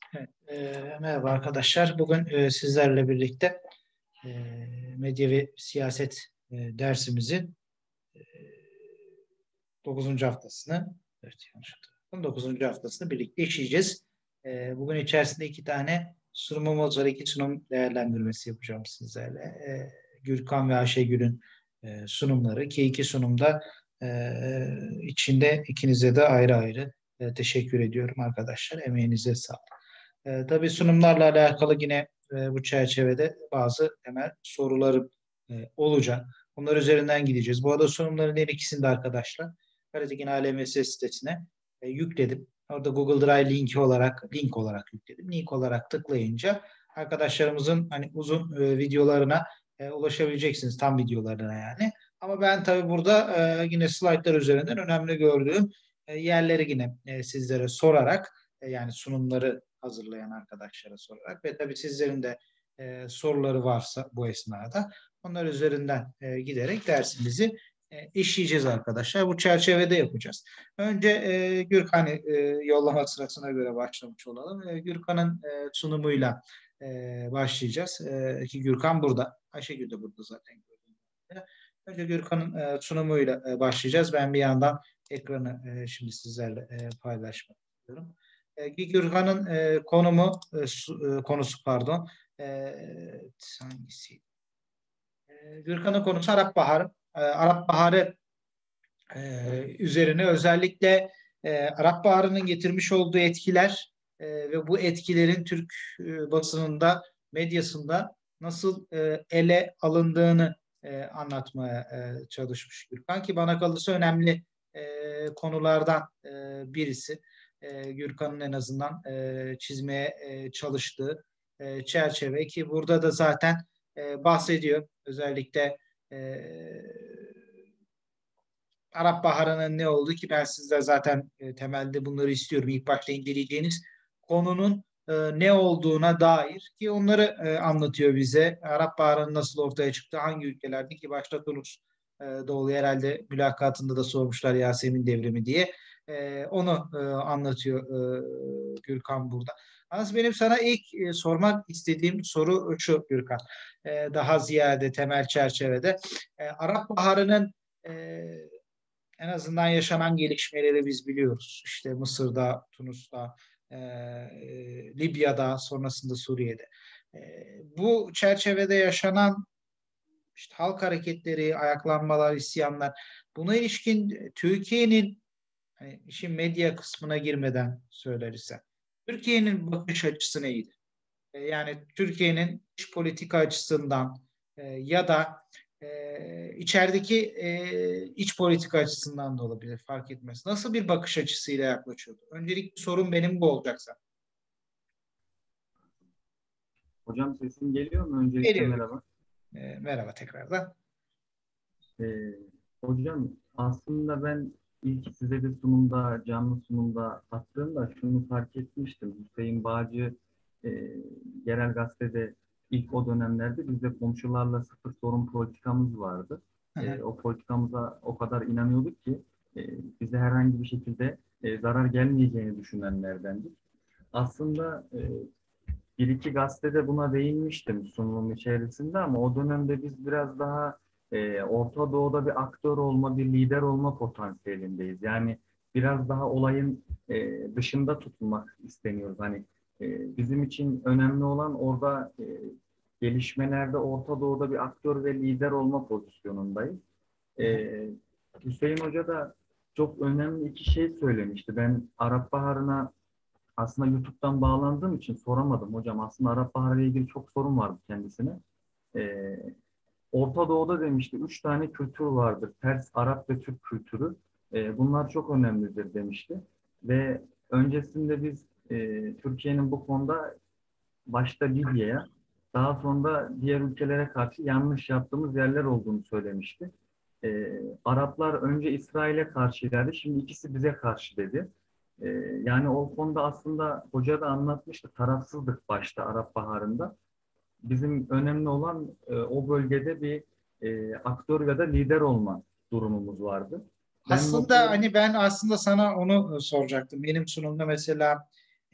Evet, merhaba arkadaşlar. Bugün sizlerle birlikte e, medya ve siyaset dersimizin e, 9. haftasını, evet yanlış hatırladım, 9. haftasını birlikte işleyeceğiz. Bugün içerisinde iki tane sunumumuz var. İki sunum değerlendirmesi yapacağım sizlerle. Gürkan ve Ayşegül'ün sunumları ki iki sunumda içinde ikinize de ayrı ayrı teşekkür ediyorum arkadaşlar. Emeğinize sağlık. Tabii sunumlarla alakalı yine bu çerçevede bazı temel sorularım olacak. Bunlar üzerinden gideceğiz. Bu arada sunumların her ikisini de arkadaşlar Karatekin ALMS sitesine yükledim. Orada Google Drive link olarak yükledim. Link olarak tıklayınca arkadaşlarımızın hani uzun videolarına ulaşabileceksiniz. Tam videolarına yani. Ama ben tabii burada yine slaytlar üzerinden önemli gördüğüm yerleri yine sizlere sorarak yani sunumları hazırlayan arkadaşlara sorarak ve tabii sizlerin de soruları varsa bu esnada onlar üzerinden giderek dersimizi işleyeceğiz arkadaşlar. Bu çerçevede yapacağız. Önce Gürkan'ı yollama sırasına göre başlamış olalım. Gürkan'ın sunumuyla başlayacağız. Ki Gürkan burada. Ayşegül de burada zaten. Önce Gürkan'ın sunumuyla başlayacağız. Ben bir yandan ekranı şimdi sizlerle paylaşmak istiyorum. Gürkan'ın konusu pardon. Hangisi? Gürkan'ın konusu Arap Baharı. Arap Baharı üzerine özellikle Arap Baharı'nın getirmiş olduğu etkiler ve bu etkilerin Türk basınında, medyasında nasıl ele alındığını anlatmaya çalışmış Gürkan ki bana kalırsa önemli konulardan birisi. Gürkan'ın en azından çizmeye çalıştığı çerçeve ki burada da zaten bahsediyor. Özellikle Arap Baharı'nın ne oldu ki ben sizler zaten temelde bunları istiyorum. İlk başta inceleyeceğiniz konunun ne olduğuna dair ki onları anlatıyor bize. Arap Baharı'nın nasıl ortaya çıktı, hangi ülkelerde ki başta Tunus doğulu herhalde mülakatında da sormuşlar Yasemin devrimi diye. Onu anlatıyor Gürkan burada. Aslında benim sana ilk sormak istediğim soru şu Gürkan. Daha ziyade temel çerçevede. Arap Baharı'nın en azından yaşanan gelişmeleri biz biliyoruz. İşte Mısır'da, Tunus'ta, Libya'da, sonrasında Suriye'de. Bu çerçevede yaşanan işte halk hareketleri, ayaklanmalar, isyanlar, buna ilişkin Türkiye'nin hani işin medya kısmına girmeden söylersem, Türkiye'nin bakış açısı neydi? Yani Türkiye'nin dış politika açısından ya da içerideki iç politika açısından da olabilir fark etmez. Nasıl bir bakış açısıyla yaklaşıyordu? Öncelikli sorun benim bu olacaksa. Hocam sesim geliyor mu? Öncelikle Geliyor. merhaba. Merhaba tekrardan. Ee, Hocam aslında ben ilk size bir sunumda, canlı sunumda attığımda şunu fark etmiştim. Hüseyin Bağcı e, yerel gazetede ilk o dönemlerde bizde komşularla sıfır sorun politikamız vardı. Hı hı. O politikamıza o kadar inanıyorduk ki bize herhangi bir şekilde zarar gelmeyeceğini düşünenlerdendik. Aslında bir iki gazetede buna değinmiştim sunumum içerisinde ama o dönemde biz biraz daha Orta Doğu'da bir aktör olma, bir lider olma potansiyelindeyiz. Yani biraz daha olayın dışında tutulmak isteniyoruz. Hani bizim için önemli olan orada gelişmelerde Orta Doğu'da bir aktör ve lider olma pozisyonundayız. Hı hı. Hüseyin Hoca da çok önemli iki şey söylemişti. Ben Arap Baharı'na aslında YouTube'dan bağlandığım için soramadım hocam. Aslında Arap Baharı ile ilgili çok sorun vardı kendisine. Ee, Orta Doğu'da demişti 3 tane kültür vardır. Pers, Arap ve Türk kültürü. Bunlar çok önemlidir demişti. Ve öncesinde biz Türkiye'nin bu konuda başta Libya'ya, daha sonra diğer ülkelere karşı yanlış yaptığımız yerler olduğunu söylemişti. Araplar önce İsrail'e karşıydı, şimdi ikisi bize karşı dedi. Ee, Yani o konuda aslında hoca da anlatmıştı, tarafsızdık başta Arap Baharı'nda. Bizim önemli olan o bölgede bir aktör ya da lider olma durumumuz vardı. Ben Aslında notlarım. hani ben aslında sana onu soracaktım. Benim sunumda mesela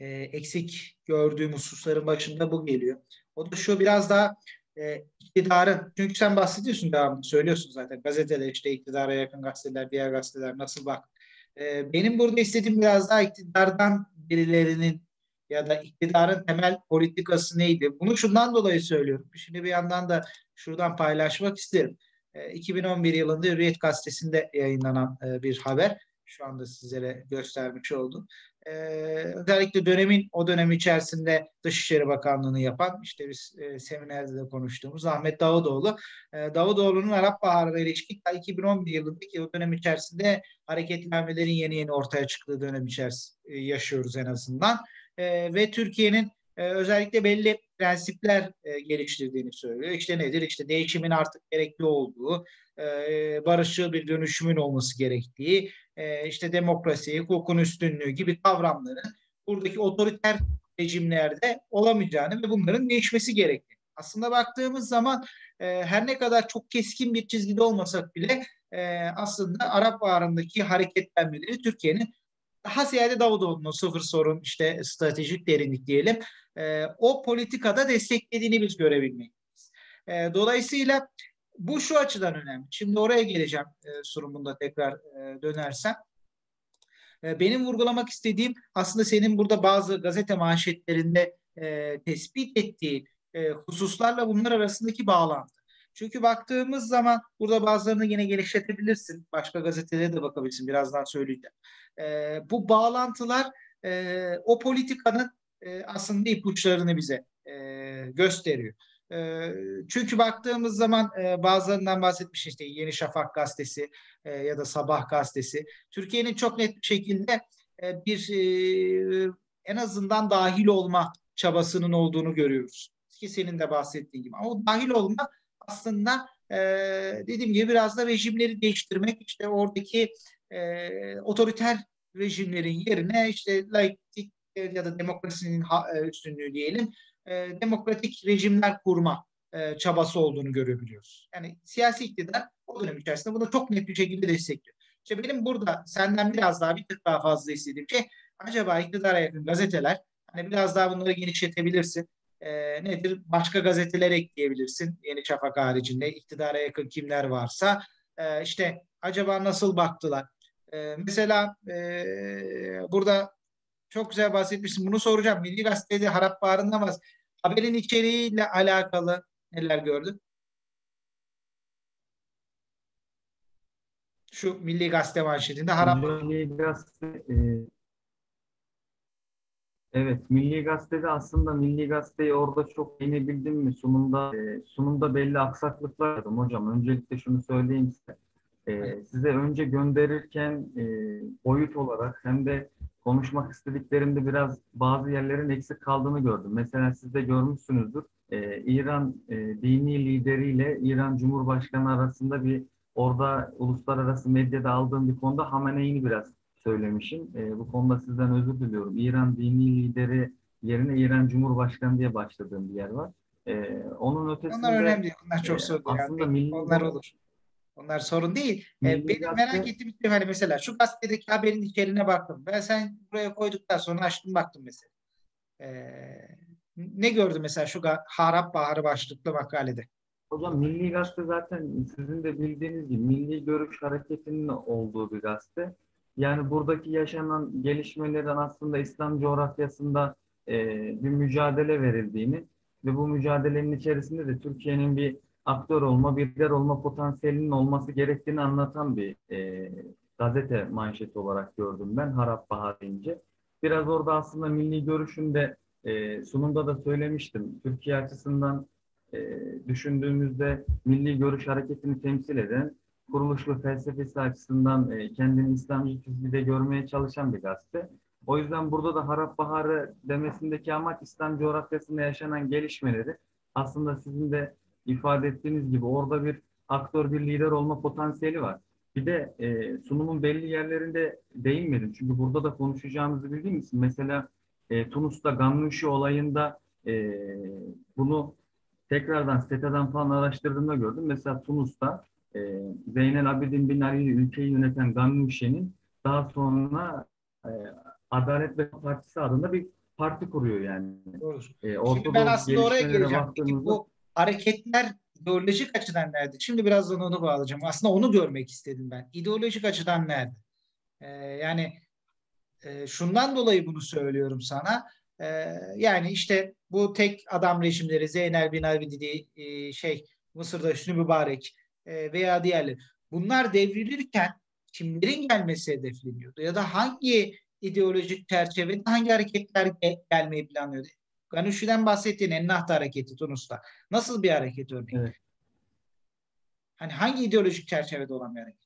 eksik gördüğüm hususların başında bu geliyor. O da şu, biraz daha iktidarın, çünkü sen bahsediyorsun, devamlı söylüyorsun zaten, gazeteler, işte iktidara yakın gazeteler, diğer gazeteler nasıl, bak. Benim burada istediğim biraz daha iktidardan birilerinin ya da iktidarın temel politikası neydi? Bunu şundan dolayı söylüyorum. Şimdi bir yandan da şuradan paylaşmak isterim. 2011 yılında Hürriyet Gazetesi'nde yayınlanan bir haber. Şu anda sizlere göstermiş oldum. Özellikle o dönem içerisinde Dışişleri Bakanlığı'nı yapan, işte biz seminerde de konuştuğumuz Ahmet Davutoğlu. Davutoğlu'nun Arap Baharı'na ilişkin 2011 yılındaki o dönem içerisinde hareketlenmelerin yeni yeni ortaya çıktığı dönem içerisinde yaşıyoruz en azından. Ve Türkiye'nin özellikle belli prensipler geliştirdiğini söylüyor. İşte nedir? İşte değişimin artık gerekli olduğu, barışçıl bir dönüşümün olması gerektiği, işte demokrasi, hukukun üstünlüğü gibi kavramların buradaki otoriter rejimlerde olamayacağını ve bunların değişmesi gerektiğini. Aslında baktığımız zaman her ne kadar çok keskin bir çizgide olmasak bile aslında Arap Baharı'ndaki hareketlenmeleri Türkiye'nin daha ziyade Davutoğlu'nun sıfır sorun, işte stratejik derinlik diyelim, o politikada desteklediğini biz görebilmekteyiz. Dolayısıyla bu şu açıdan önemli. Şimdi oraya geleceğim sunumunda tekrar dönersem. Benim vurgulamak istediğim aslında senin burada bazı gazete manşetlerinde tespit ettiğin hususlarla bunlar arasındaki bağlantı. Çünkü baktığımız zaman burada bazılarını yine genişletebilirsin. Başka gazetelere de bakabilirsin. Birazdan söyleyeceğim. Bu bağlantılar o politikanın aslında ipuçlarını bize gösteriyor. Çünkü baktığımız zaman bazılarından bahsetmiş, işte Yeni Şafak gazetesi ya da Sabah gazetesi. Türkiye'nin çok net bir şekilde bir en azından dahil olma çabasının olduğunu görüyoruz. Ki senin de bahsettiğin gibi. Ama o dahil olma aslında dediğim gibi biraz da rejimleri değiştirmek, işte oradaki otoriter rejimlerin yerine işte laiklik ya da demokrasinin üstünlüğü diyelim, demokratik rejimler kurma çabası olduğunu görebiliyoruz. Yani siyasi iktidar o dönem içerisinde bunu çok net bir şekilde destekliyor. İşte benim burada senden biraz daha, bir tık daha fazla istediğim şey, acaba iktidara yakın gazeteler, hani biraz daha bunları genişletebilirsin. Nedir? Başka gazeteler ekleyebilirsin. Yeni Şafak haricinde iktidara yakın kimler varsa. İşte acaba nasıl baktılar? Mesela burada çok güzel bahsetmişsin. Bunu soracağım. Milli Gazete'de Harap Baharı'nda var. Haberin içeriğiyle alakalı neler gördün? Şu Milli Gazete manşetinde Harap Hocam Milli Gazete, evet, Milli Gazete'de aslında Milli Gazete'yi orada çok beğenebildim mi? Sunumda belli aksaklıklar yaşadım hocam. Öncelikle şunu söyleyeyim size. Size önce gönderirken boyut olarak hem de konuşmak istediklerimde biraz bazı yerlerin eksik kaldığını gördüm. Mesela siz de görmüşsünüzdür. İran dini lideriyle İran Cumhurbaşkanı arasında bir, orada uluslararası medyada aldığım bir konuda Hamene'yi biraz söylemişim. Bu konuda sizden özür diliyorum. İran dini lideri yerine İran Cumhurbaşkanı diye başladığım bir yer var. Onun onlar ötesinde önemli değil. Onlar çok sorun değil. aslında Yani onlar olur. Onlar sorun değil. Milli Benim merak Gazete. ettiğim şey, hani mesela şu gazetedeki haberin içeriğine baktım. Ben sen buraya koyduktan sonra açtım baktım mesela. Ne gördüm mesela şu Harap Baharı başlıklı makalede? Hocam Milli Gazete zaten sizin de bildiğiniz gibi Milli Görüş Hareketi'nin olduğu bir gazete. Yani buradaki yaşanan gelişmelerin aslında İslam coğrafyasında bir mücadele verildiğini ve bu mücadelenin içerisinde de Türkiye'nin bir aktör olma, bir lider olma potansiyelinin olması gerektiğini anlatan bir gazete manşeti olarak gördüm ben Harap Bahar deyince. Biraz orada aslında milli görüşün de sunumda da söylemiştim. Türkiye açısından düşündüğümüzde milli görüş hareketini temsil eden, kuruluş ve felsefesi açısından kendini İslamcı çizgide görmeye çalışan bir gazete. O yüzden burada da Harap Baharı demesindeki amaç İslam coğrafyasında yaşanan gelişmeleri, aslında sizin de ifade ettiğiniz gibi orada bir aktör, bir lider olma potansiyeli var. Bir de sunumun belli yerlerinde değinmedim. Çünkü burada da konuşacağımızı bildiğim için, mesela Tunus'ta Gannuşi olayında bunu tekrardan siteden falan araştırdığımda gördüm. Mesela Tunus'ta Zeynel Abidin Bin Ali ülkeyi yöneten Gannuşi'nin daha sonra e, Adalet ve Partisi adında bir parti kuruyor yani. Doğru. Şimdi Orta ben Doğu aslında oraya gelişmelere geleceğim. Peki baktığımızda bu hareketler ideolojik açıdan nerede? Şimdi birazdan onu bağlayacağım. Aslında onu görmek istedim ben. İdeolojik açıdan nerede? Yani şundan dolayı bunu söylüyorum sana. Yani işte bu tek adam rejimleri Zeynel bin Abidin, Mısır'da Hüsnü Mübarek veya diğerleri. Bunlar devrilirken kimlerin gelmesi hedefleniyordu? Ya da hangi ideolojik çerçevede hangi hareketler gelmeyi planlıyordu? Ganuşi'den bahsettiğin Ennahda hareketi Tunus'ta. Nasıl bir hareket örneğin? evet, Hani hangi ideolojik çerçevede olan bir hareket?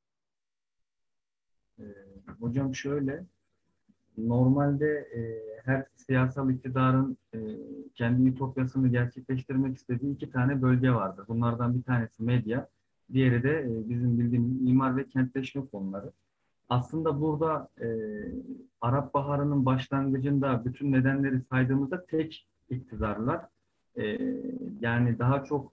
e, hocam şöyle, normalde her siyasal iktidarın kendi ütopyasını gerçekleştirmek istediği iki tane bölge vardır. Bunlardan bir tanesi medya, diğeri de bizim bildiğimiz imar ve kentleşme konuları. Aslında burada Arap Baharı'nın başlangıcında bütün nedenleri saydığımızda tek iktidarlar, e, yani daha çok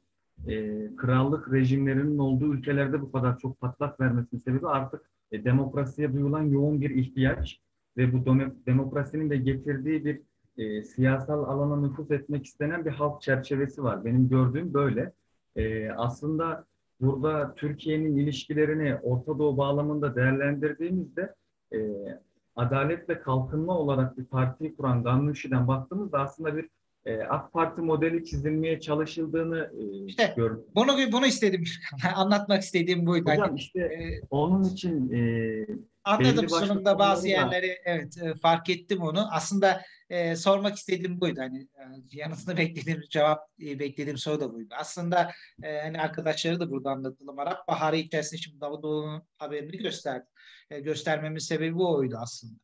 krallık rejimlerinin olduğu ülkelerde bu kadar çok patlak vermesinin sebebi artık demokrasiye duyulan yoğun bir ihtiyaç ve bu demokrasinin de getirdiği bir siyasal alana nüfuz etmek istenen bir halk çerçevesi var. Benim gördüğüm böyle. Aslında burada Türkiye'nin ilişkilerini Orta Doğu bağlamında değerlendirdiğimizde e, Adalet ve Kalkınma olarak bir partiyi kuran Gannuşi'den baktığımızda aslında bir AK Parti modeli çizilmeye çalışıldığını İşte gördüm. bunu istedim. Anlatmak istediğim buydu. Hani, Hocam işte e, onun için anladım belli başlı sunumda bazı konuları da yerleri, evet, fark ettim onu. Aslında sormak istediğim buydu. Hani yanıtını beklediğim cevap, beklediğim soru da buydu. Aslında hani arkadaşları da burada anlatalım. Arap Baharı içerisinde şimdi Davutoğlu'nun haberini gösterdim. Göstermemin sebebi oydu aslında.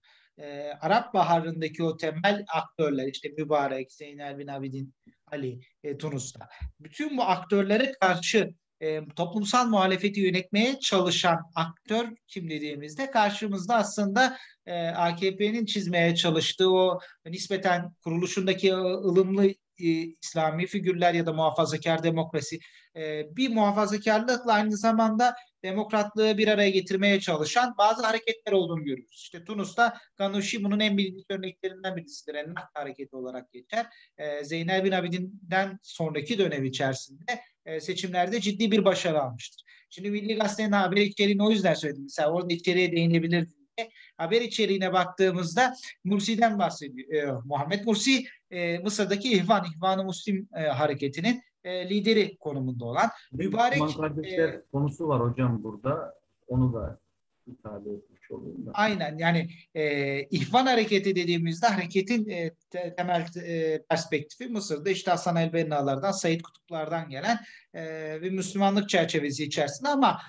Arap Baharı'ndaki o temel aktörler işte Mübarek, Zeynel bin Abidin, Ali, Tunus'ta. Bütün bu aktörlere karşı toplumsal muhalefeti yönetmeye çalışan aktör kim dediğimizde karşımızda aslında AKP'nin çizmeye çalıştığı o nispeten kuruluşundaki ılımlı İslami figürler ya da muhafazakar demokrasi, bir muhafazakarlıkla aynı zamanda demokratlığı bir araya getirmeye çalışan bazı hareketler olduğunu görüyoruz. İşte Tunus'ta Ghanouchi bunun en bilindik örneklerinden birisidir. Ennahda hareketi olarak geçer. Zeynel bin Abidin'den sonraki dönem içerisinde seçimlerde ciddi bir başarı almıştır. Şimdi Milli Gazete'nin haber içeriğini o yüzden söyledim. Mesela orada içeriğe değinebilirdim diye. Haber içeriğine baktığımızda Mursi'den bahsediyor. Muhammed Mursi Mısır'daki İhvan-ı Muslim hareketinin lideri konumunda olan. Müslüman Mübarek kardeşler konusu var hocam burada. Onu da ifade etmiş olayım da. aynen yani İhvan hareketi dediğimizde hareketin temel perspektifi Mısır'da işte Hasan el-Benna'lardan, Said Kutuplardan gelen bir Müslümanlık çerçevesi içerisinde ama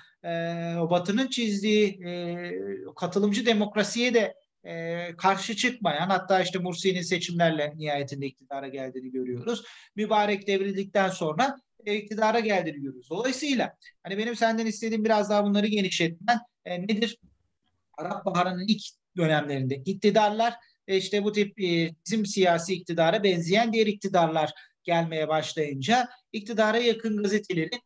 o Batı'nın çizdiği katılımcı demokrasiye de karşı çıkmayan hatta işte Mursi'nin seçimlerle nihayetinde iktidara geldiğini görüyoruz. Mübarek devrildikten sonra iktidara geldiğini görüyoruz. Dolayısıyla hani benim senden istediğim biraz daha bunları genişletmen nedir? Arap Baharı'nın ilk dönemlerinde iktidarlar işte bu tip bizim siyasi iktidara benzeyen diğer iktidarlar gelmeye başlayınca iktidara yakın gazetelerin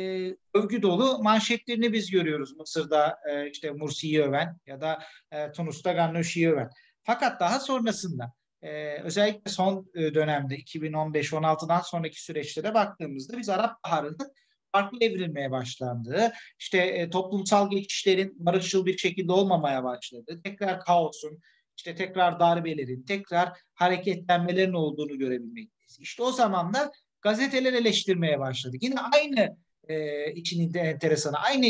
övgü dolu manşetlerini biz görüyoruz. Mısır'da işte Mursi'yi öven ya da Tunus'ta Gannouchi'yi öven. Fakat daha sonrasında özellikle son dönemde 2015-16'dan sonraki süreçlere baktığımızda biz Arap Baharı'nın farklı evrilmeye başlandığı, işte toplumsal geçişlerin barışçıl bir şekilde olmamaya başladı. Tekrar kaosun, işte tekrar darbelerin, tekrar hareketlenmelerin olduğunu görebilmekteyiz. İşte o zaman da gazeteler eleştirmeye başladı. Yine aynı için enteresanı, aynı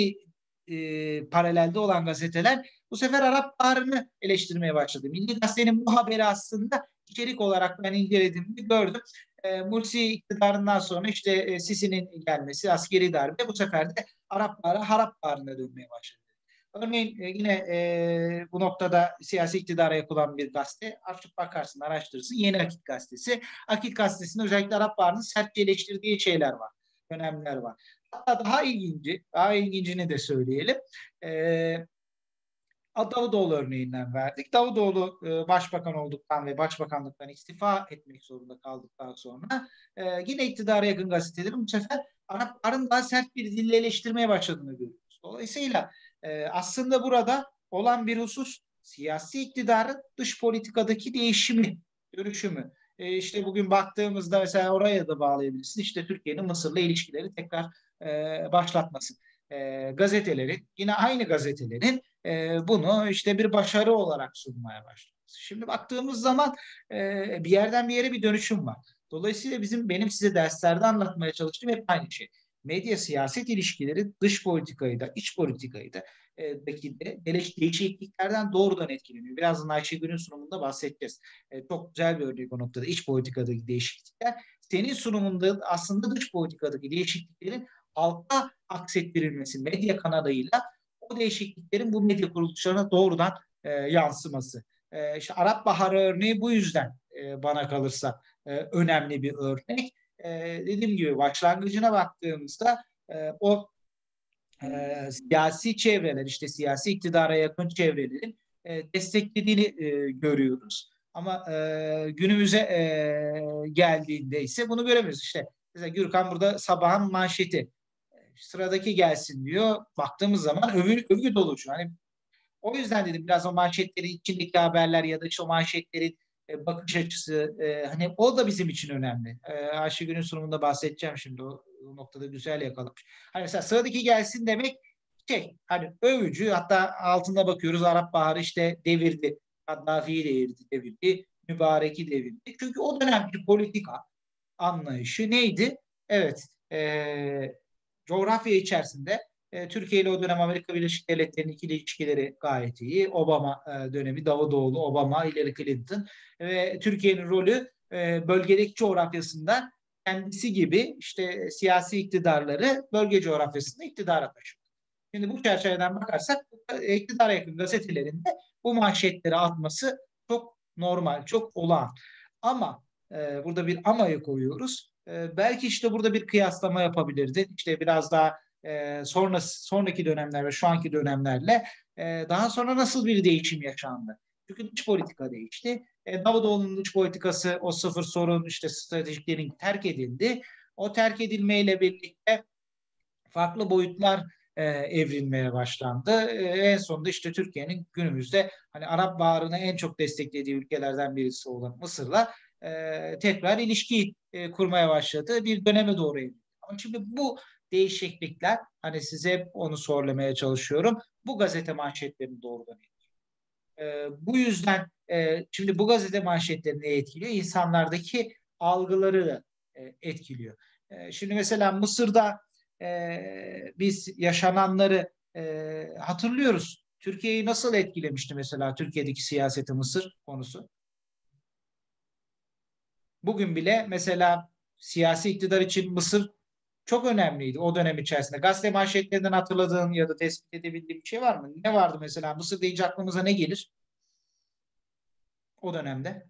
paralelde olan gazeteler bu sefer Arap Baharı'nı eleştirmeye başladı. Milli Gazete'nin bu haberi aslında içerik olarak ben incelediğimde gördüm. Mursi iktidarından sonra işte Sisi'nin gelmesi, askeri darbe bu sefer de Araplara Harap Baharı'na dönmeye başladı. Örneğin yine bu noktada siyasi iktidara yapılan bir gazete. Açıp bakarsın, araştırırsın. Yeni Akit Gazetesi. Akit Gazetesi'nin özellikle Arap Baharı'nın sertçe eleştirdiği şeyler var. Dönemler var. Hatta daha ilgincini de söyleyelim. E, Davutoğlu örneğinden verdik. Davutoğlu başbakan olduktan ve başbakanlıktan istifa etmek zorunda kaldıktan sonra yine iktidara yakın gazetelerin bu sefer Arapların daha sert bir dille eleştirmeye başladığını görüyoruz. Dolayısıyla aslında burada olan bir husus siyasi iktidarın dış politikadaki değişimi. dönüşümü. İşte bugün baktığımızda mesela oraya da bağlayabilirsin. İşte Türkiye'nin Mısır'la ilişkileri tekrar başlatması. Gazetelerin, yine aynı gazetelerin bunu işte bir başarı olarak sunmaya başlaması. Şimdi baktığımız zaman bir yerden bir yere bir dönüşüm var. Dolayısıyla benim size derslerde anlatmaya çalıştığım hep aynı şey. Medya siyaset ilişkileri dış politikayı da iç politikayı da değişikliklerden doğrudan etkileniyor. Birazdan Ayşegül'ün sunumunda bahsedeceğiz. Çok güzel bir örnek o noktada iç politikadaki değişiklikler. Senin sunumunda aslında dış politikadaki değişikliklerin halka aksettirilmesi medya kanalıyla o değişikliklerin bu medya kuruluşlarına doğrudan yansıması. İşte Arap Baharı örneği bu yüzden bana kalırsa önemli bir örnek. Dediğim gibi başlangıcına baktığımızda o siyasi çevreler, işte siyasi iktidara yakın çevrelerin desteklediğini görüyoruz. Ama günümüze geldiğinde ise bunu göremiyoruz. İşte mesela Gürkan burada sabahın manşeti. Sıradaki gelsin diyor. Baktığımız zaman övgü dolu şu. Hani o yüzden dedim biraz o manşetlerin içindeki haberler ya da işte o manşetlerin bakış açısı hani o da bizim için önemli. Ayşegül'ün sunumunda bahsedeceğim şimdi o noktada güzel yakalamış. Hani mesela sıradaki gelsin demek hani övücü hatta altında bakıyoruz Arap Baharı işte devirdi. Kaddafi'yi devirdi. Mübarek'i devirdi. Çünkü o dönemki politika anlayışı neydi? Evet, coğrafya içerisinde Türkiye ile o dönem Amerika Birleşik Devletleri'nin ikili ilişkileri gayet iyi. Obama dönemi, Davutoğlu, Obama, Hillary Clinton ve Türkiye'nin rolü bölgedeki coğrafyasında kendisi gibi işte siyasi iktidarları bölge coğrafyasında iktidara taşıyor. Şimdi bu çerçeveden bakarsak iktidara yakın gazetelerinde bu manşetleri atması çok normal, çok olağan. Ama burada bir amayı koyuyoruz. Belki işte burada bir kıyaslama yapabilirdi. İşte biraz daha sonraki dönemler ve şu anki dönemlerle daha sonra nasıl bir değişim yaşandı? Çünkü dış politika değişti. Davutoğlu'nun dış politikası o sıfır sorun işte stratejiklerin terk edildi. O terk edilmeyle birlikte farklı boyutlar evrilmeye başlandı. En sonunda işte Türkiye'nin günümüzde hani Arap Baharı'nı en çok desteklediği ülkelerden birisi olan Mısır'la tekrar ilişki kurmaya başladığı bir döneme doğru evrildi. Ama şimdi bu değişiklikler hani size hep onu söylemeye çalışıyorum. Bu gazete manşetlerini doğrudan bu yüzden şimdi bu gazete manşetlerini etkiliyor? İnsanlardaki algıları da etkiliyor. Şimdi mesela Mısır'da biz yaşananları hatırlıyoruz. Türkiye'yi nasıl etkilemişti mesela Türkiye'deki siyaseti Mısır konusu? Bugün bile mesela siyasi iktidar için Mısır çok önemliydi o dönem içerisinde. Gazete manşetlerinden hatırladığın ya da tespit edebildiğin bir şey var mı? Ne vardı mesela? Mısır deyince aklımıza ne gelir o dönemde?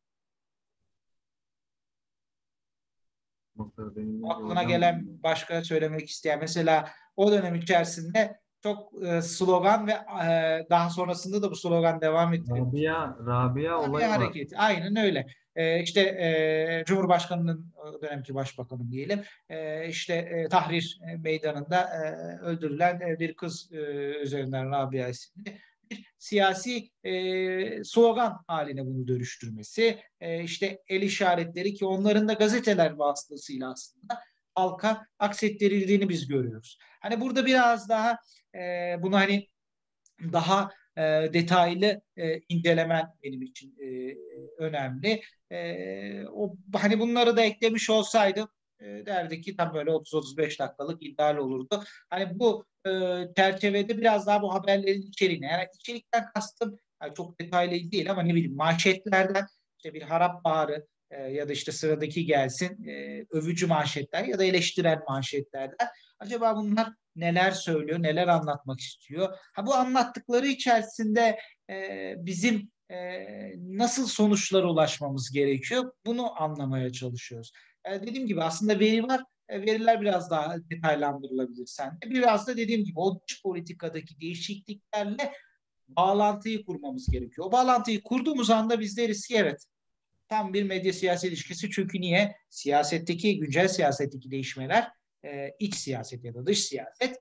Mısır denilince Aklına hocam gelen başka söylemek isteyen mesela o dönem içerisinde çok slogan ve daha sonrasında da bu slogan devam ettirilmiş. Rabia Bir olayı var. hareket. Aynen öyle. İşte Cumhurbaşkanı'nın o dönemki başbakanı diyelim işte Tahrir Meydanı'nda öldürülen bir kız üzerinden Rabia isimli bir siyasi slogan haline bunu dönüştürmesi işte el işaretleri ki onların da gazeteler vasıtasıyla aslında halka aksettirildiğini biz görüyoruz. Hani burada biraz daha bunu hani daha detaylı incelemen benim için önemli. O hani bunları da eklemiş olsaydım derdi ki tam böyle 30-35 dakikalık ideal olurdu. Hani bu çerçevede biraz daha bu haberlerin içeriğine yani içerikten kastım yani çok detaylı değil ama ne bileyim manşetlerden işte bir Harap Baharı ya da işte sıradaki gelsin övücü manşetler ya da eleştirel manşetlerden acaba bunlar neler söylüyor, neler anlatmak istiyor. Ha, bu anlattıkları içerisinde bizim nasıl sonuçlara ulaşmamız gerekiyor? Bunu anlamaya çalışıyoruz. Dediğim gibi aslında veri var. Veriler biraz daha detaylandırılabilir sende. Biraz da dediğim gibi o dış politikadaki değişikliklerle bağlantıyı kurmamız gerekiyor. O bağlantıyı kurduğumuz anda biz deriz ki evet tam bir medya siyasi ilişkisi. Çünkü niye? Güncel siyasetteki değişmeler iç siyaset ya da dış siyaset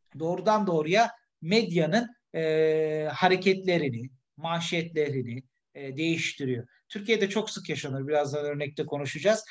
doğrudan doğruya medyanın hareketlerini, manşetlerini, değiştiriyor. Türkiye'de çok sık yaşanır. Birazdan örnekte konuşacağız.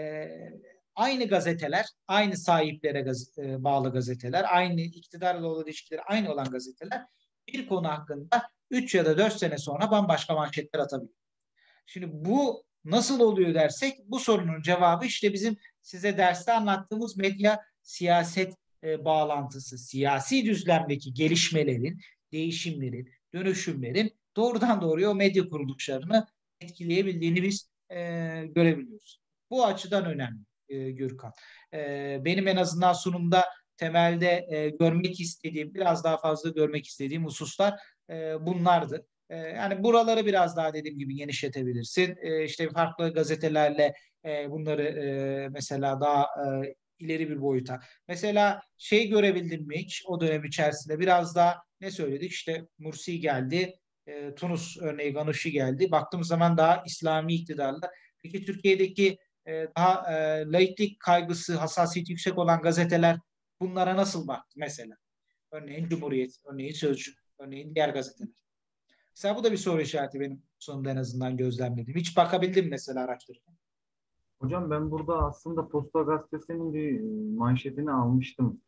Aynı gazeteler, aynı sahiplere bağlı gazeteler, aynı iktidarla olan ilişkileri aynı olan gazeteler bir konu hakkında 3 ya da 4 sene sonra bambaşka manşetler atabilir. Şimdi bu nasıl oluyor dersek, bu sorunun cevabı işte bizim size derste anlattığımız medya siyaset bağlantısı, siyasi düzlemdeki gelişmelerin, değişimlerin, dönüşümlerin doğrudan doğruya o medya kuruluşlarını etkileyebildiğini biz görebiliyoruz. Bu açıdan önemli Gürkan. Benim en azından sunumda temelde görmek istediğim, biraz daha fazla görmek istediğim hususlar bunlardı. Yani buraları biraz daha dediğim gibi genişletebilirsin. İşte farklı gazetelerle bunları mesela daha ileri bir boyuta. Mesela şey görebildin mi hiç o dönem içerisinde biraz daha ne söyledik? İşte Mursi geldi, Tunus örneği Ganouchi geldi. Baktığımız zaman daha İslami iktidarla. Peki Türkiye'deki daha laiklik kaygısı, hassasiyeti yüksek olan gazeteler bunlara nasıl baktı mesela? Örneğin Cumhuriyet, örneğin Sözcü, örneğin diğer gazeteler. Mesela bu da bir soru işareti benim sonunda en azından gözlemledim. Hiç bakabildim mesela araştırma. Hocam ben burada aslında Posta Gazetesi'nin bir manşetini almıştım.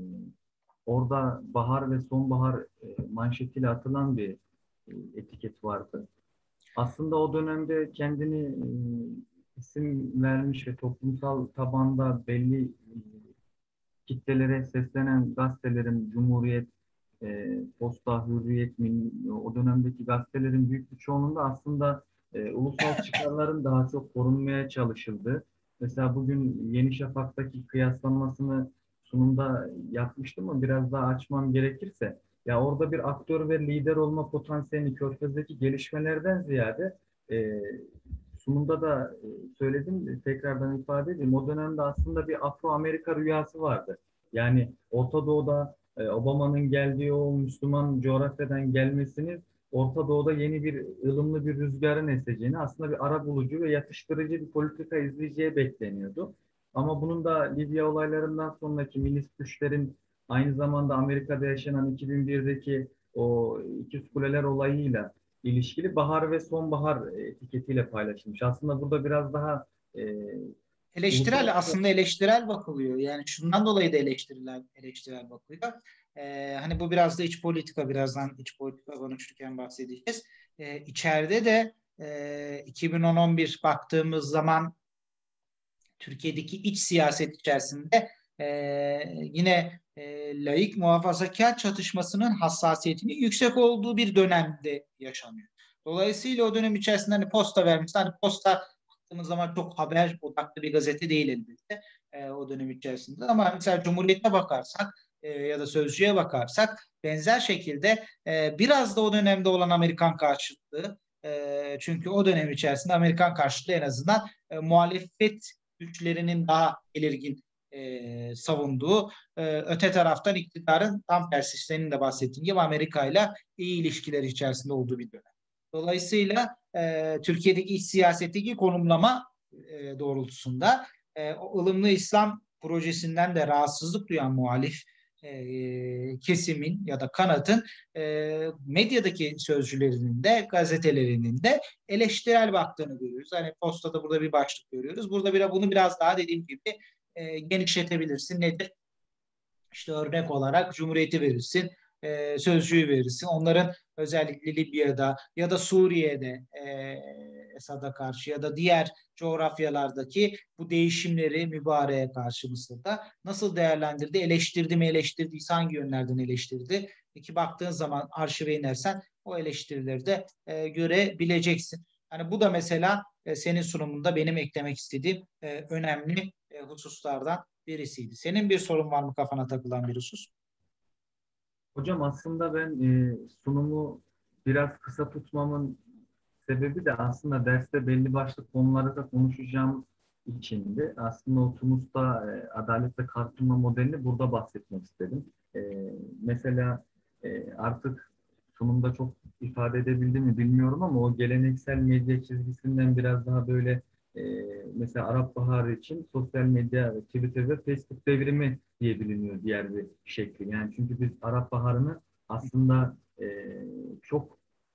Orada bahar ve sonbahar manşetiyle atılan bir etiket vardı. Aslında o dönemde kendini isim vermiş ve toplumsal tabanda belli kitlelere seslenen gazetelerin Cumhuriyet, Posta, Hürriyet, o dönemdeki gazetelerin büyük bir çoğunluğunda aslında ulusal çıkarların daha çok korunmaya çalışıldı. Mesela bugün Yeni Şafak'taki kıyaslamasını sunumda yapmıştım ama biraz daha açmam gerekirse, ya orada bir aktör ve lider olma potansiyelini Körfez'deki gelişmelerden ziyade e, sunumda da söyledim, tekrardan ifade edeyim. O dönemde aslında bir Afro-Amerika rüyası vardı. Yani Orta Doğu'da Obama'nın geldiği o Müslüman coğrafyadan gelmesini Orta Doğu'da yeni bir ılımlı bir rüzgarın eseceğini, aslında bir arabulucu ve yatıştırıcı bir politika izleyeceği bekleniyordu. Ama bunun da Libya olaylarından sonraki milis güçlerin aynı zamanda Amerika'da yaşanan 2001'deki o İkiz Kuleler olayıyla ilişkili bahar ve sonbahar etiketiyle paylaşılmış. Aslında burada biraz daha Eleştirel uluslararası. aslında eleştirel bakılıyor. Yani şundan dolayı da eleştirel bakılıyor. Hani bu biraz da iç politika, birazdan iç politika konuşurken bahsedeceğiz. İçeride de 2010-11 baktığımız zaman Türkiye'deki iç siyaset içerisinde e, yine laik muhafazakar çatışmasının hassasiyetinin yüksek olduğu bir dönemde yaşanıyor. Dolayısıyla o dönem içerisinde hani Posta vermişti. Hani Posta baktığımız zaman çok haber odaklı bir gazete değil elbette o dönem içerisinde. Ama mesela Cumhuriyet'e bakarsak ya da Sözcü'ye bakarsak benzer şekilde biraz da o dönemde olan Amerikan karşıtlığı, çünkü o dönem içerisinde Amerikan karşıtlığı en azından muhalefet güçlerinin daha belirgin savunduğu, öte taraftan iktidarın tam tersi senin de bahsettiğin gibi Amerika ile iyi ilişkiler içerisinde olduğu bir dönem. Dolayısıyla Türkiye'deki iç siyasetteki konumlama doğrultusunda o ılımlı İslam projesinden de rahatsızlık duyan muhalif kesimin ya da kanatın medyadaki sözcülerinin de gazetelerinin de eleştirel baktığını görüyoruz. Hani Posta'da burada bir başlık görüyoruz. Burada bunu biraz daha dediğim gibi genişletebilirsin. Nedir? İşte örnek olarak Cumhuriyeti verirsin, Sözcü'yü verirsin. Onların özellikle Libya'da ya da Suriye'de Esad'a karşı ya da diğer coğrafyalardaki bu değişimleri mübareğe karşı Mısır'da nasıl değerlendirdi, eleştirdi mi, eleştirdiyse hangi yönlerden eleştirdi? Ki baktığın zaman arşive inersen o eleştirileri de görebileceksin. Yani bu da mesela senin sunumunda benim eklemek istediğim önemli hususlardan birisiydi. Senin bir sorun var mı kafana takılan bir husus? Hocam aslında ben sunumu biraz kısa tutmamın sebebi de aslında derste belli başlı konuları da konuşacağım içindi. Aslında o Tunus'ta adalet ve kalkınma modelini burada bahsetmek istedim. Mesela artık sunumda çok ifade edebildim mi bilmiyorum ama o geleneksel medya çizgisinden biraz daha böyle e, mesela Arap Baharı için sosyal medya, Twitter ve Facebook devrimi diye biliniyor diğer bir şekli. Yani çünkü biz Arap Baharı'nı aslında çok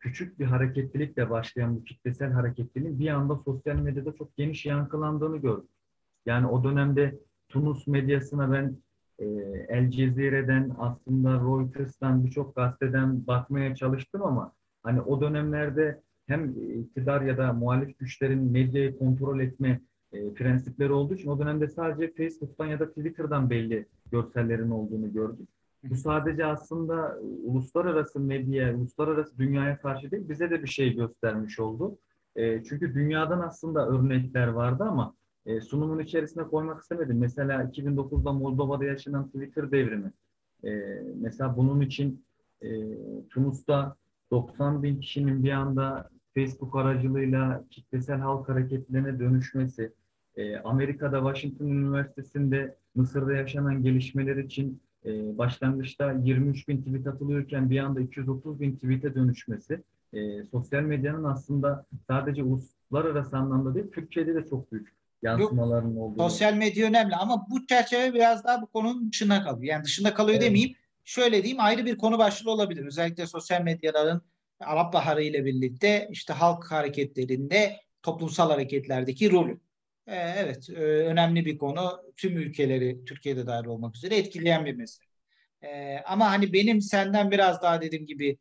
küçük bir hareketlilikle başlayan bu kitlesel hareketliliğin bir anda sosyal medyada çok geniş yankılandığını gördük. Yani o dönemde Tunus medyasına ben e, El Cezire'den, aslında Reuters'tan, birçok gazeteden bakmaya çalıştım ama hani o dönemlerde hem iktidar ya da muhalif güçlerin medyayı kontrol etme prensipleri olduğu için o dönemde sadece Facebook'tan ya da Twitter'dan belli görsellerin olduğunu gördük. Bu sadece aslında uluslararası medyaya, uluslararası dünyaya karşı değil, bize de bir şey göstermiş oldu. Çünkü dünyadan aslında örnekler vardı ama sunumun içerisine koymak istemedim. Mesela 2009'da Moldova'da yaşanan Twitter devrimi. E, Mesela bunun için e, Tunus'ta 90 bin kişinin bir anda Facebook aracılığıyla kitlesel halk hareketlerine dönüşmesi, Amerika'da Washington Üniversitesi'nde Mısır'da yaşanan gelişmeler için başlangıçta 23 bin tweet atılıyorken bir anda 230 bin tweet'e dönüşmesi, sosyal medyanın aslında sadece uluslararası anlamda değil, Türkiye'de de çok büyük Yok, yansımalarının olduğunu. sosyal medya önemli ama bu çerçeve biraz daha bu konunun dışında kalıyor. Yani dışında kalıyor Evet, demeyeyim. Şöyle diyeyim, ayrı bir konu başlığı olabilir. Özellikle sosyal medyaların Arap Baharı ile birlikte işte halk hareketlerinde, toplumsal hareketlerdeki rolü. Evet, önemli bir konu. Tüm ülkeleri, Türkiye'de dahil olmak üzere etkileyen bir mesele. Ama hani benim senden biraz daha dediğim gibi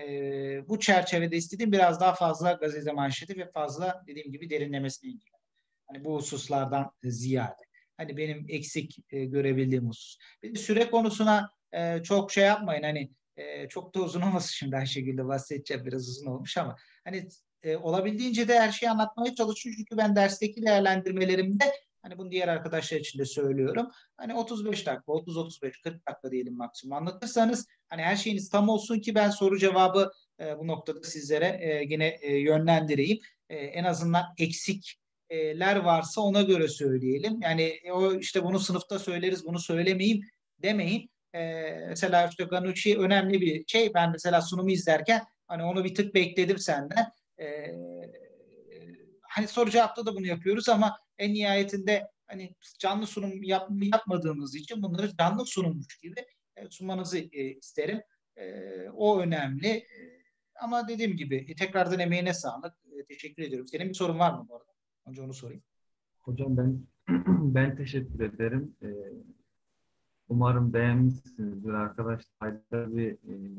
bu çerçevede istediğim biraz daha fazla gazete manşeti ve fazla dediğim gibi derinlemesine ilgili. Hani bu hususlardan ziyade. Hani benim eksik görebildiğim husus. Bir de süre konusuna çok şey yapmayın. Hani çok da uzun olmasın, şimdi Ayşegül'le bahsedeceğim. Biraz uzun olmuş ama hani olabildiğince de her şeyi anlatmaya çalışıyorum. Çünkü ben dersteki değerlendirmelerimde, hani bunu diğer arkadaşlar için de söylüyorum. Hani 35 dakika, 30-35, 40 dakika diyelim maksimum anlatırsanız, hani her şeyiniz tam olsun ki ben soru cevabı bu noktada sizlere yine yönlendireyim. En azından eksikler varsa ona göre söyleyelim. Yani o işte bunu sınıfta söyleriz, bunu söylemeyeyim demeyin. Mesela işte Ganucci önemli bir şey. Ben mesela sunumu izlerken hani onu bir tık bekledim senden. Ee, Hani soru cevapta da bunu yapıyoruz ama en nihayetinde hani canlı sunum yapmadığımız için bunları canlı sunummuş gibi sunmanızı isterim. O önemli. Ama dediğim gibi tekrardan emeğine sağlık. Teşekkür ediyorum. Senin bir sorun var mı bu arada? Önce onu sorayım. hocam ben ben teşekkür ederim. Umarım beğenmişsinizdir arkadaşlar. Faydalı bir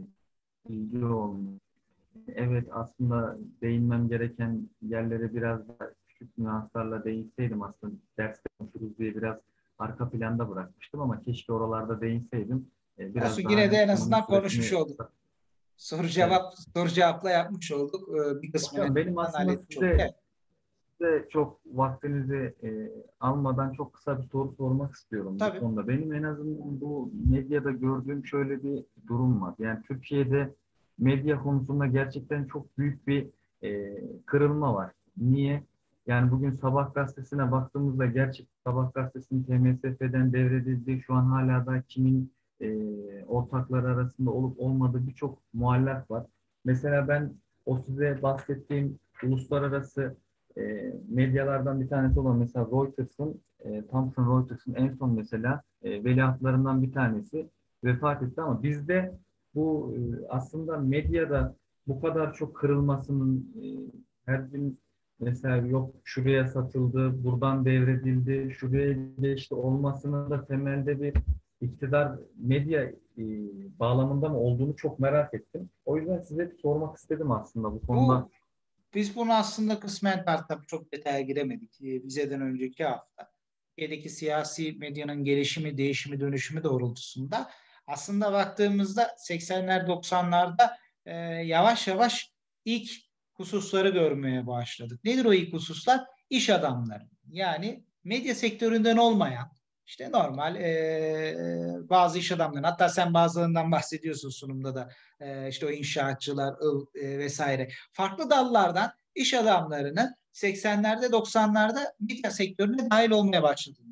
bilgi olmuş. Evet, aslında değinmem gereken yerlere biraz da küçük nüanslarla değinseydim, aslında derste konuşuruz diye biraz arka planda bırakmıştım ama keşke oralarda değinseydim. Olsun, Biraz daha yine de hem en sunumun azından konuşmuş süresini. olduk. Soru Evet. cevap, soru cevapla yapmış olduk. Bir kısmını en Hocam benim azından aslında halletmiş olduk. Evet, size çok vaktinizi almadan çok kısa bir soru sormak istiyorum bu tabii. konuda. Benim en azından bu medyada gördüğüm şöyle bir durum var. Yani Türkiye'de medya konusunda gerçekten çok büyük bir kırılma var. Niye? Yani bugün Sabah gazetesine baktığımızda gerçekten Sabah gazetesinin TMSF'den devredildiği, şu an hala da kimin ortakları arasında olup olmadığı birçok muallak var. Mesela ben o size bahsettiğim uluslararası medyalardan bir tanesi olan mesela Reuters'ın, Thomson Reuters'ın en son mesela veliahtlarından bir tanesi vefat etti ama bizde bu aslında medyada bu kadar çok kırılmasının her gün mesela yok şuraya satıldı, buradan devredildi, şuraya geçti olmasının da temelde bir iktidar medya bağlamında mı olduğunu çok merak ettim. O yüzden size sormak istedim aslında bu konuda. Bu Biz bunu aslında kısmen tabii çok detaya giremedik. Vizeden önceki hafta. Türkiye'deki siyasi medyanın gelişimi, değişimi, dönüşümü doğrultusunda aslında baktığımızda 80'ler 90'larda yavaş yavaş ilk hususları görmeye başladık. Nedir o ilk hususlar? İş adamları. Yani medya sektöründen olmayan işte normal bazı iş adamları, hatta sen bazılarından bahsediyorsun sunumda da, işte o inşaatçılar vesaire, farklı dallardan iş adamlarının 80'lerde 90'larda medya sektörüne dahil olmaya başladığını.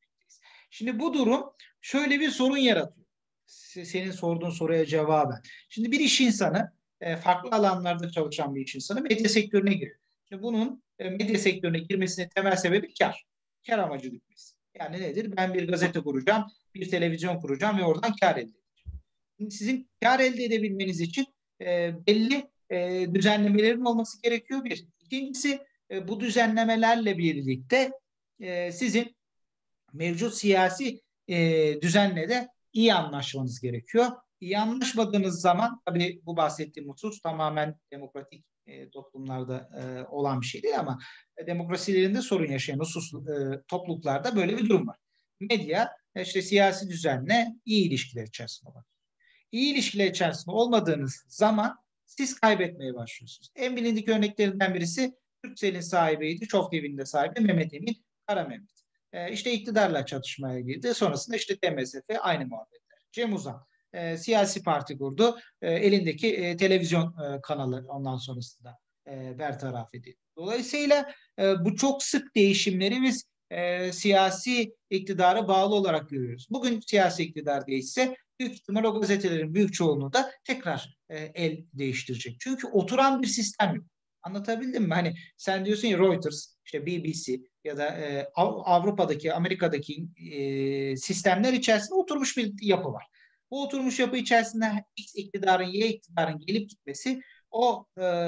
Şimdi bu durum şöyle bir sorun yaratıyor. Senin sorduğun soruya cevaben. Şimdi bir iş insanı, farklı alanlarda çalışan bir iş insanı medya sektörüne giriyor. Şimdi bunun medya sektörüne girmesinin temel sebebi kar. Kar amacı gütmesi. Yani nedir? Ben bir gazete kuracağım, bir televizyon kuracağım ve oradan kar elde edeceğim. Sizin kar elde edebilmeniz için belli düzenlemelerin olması gerekiyor bir. İkincisi bu düzenlemelerle birlikte sizin mevcut siyasi düzenle de iyi anlaşmanız gerekiyor. İyi anlaşmadığınız zaman tabii bu bahsettiğim husus tamamen demokratik toplumlarda olan bir şey değil ama demokrasilerinde sorun yaşayan topluluklarda böyle bir durum var. Medya işte siyasi düzenle iyi ilişkiler içerisinde var. İyi ilişkiler içerisinde olmadığınız zaman siz kaybetmeye başlıyorsunuz. En bilindik örneklerinden birisi Turkcell'in sahibiydi. Çok TV'nin de sahibi Mehmet Emin Kara Mehmet. İşte iktidarla çatışmaya girdi. Sonrasında işte TMSF aynı muhabbetler. Cem Uzan siyasi parti kurdu. Elindeki televizyon kanalı ondan sonrasında bertaraf edildi. Dolayısıyla bu çok sık değişimleri biz siyasi iktidara bağlı olarak görüyoruz. Bugün siyasi iktidar değişse büyük ihtimal o gazetelerin büyük çoğunluğu da tekrar el değiştirecek. Çünkü oturan bir sistem yok. Anlatabildim mi? Hani sen diyorsun ya Reuters, işte BBC ya da Avrupa'daki, Amerika'daki sistemler içerisinde oturmuş bir yapı var. Bu oturmuş yapı içerisinde X iktidarın, Y iktidarın gelip gitmesi o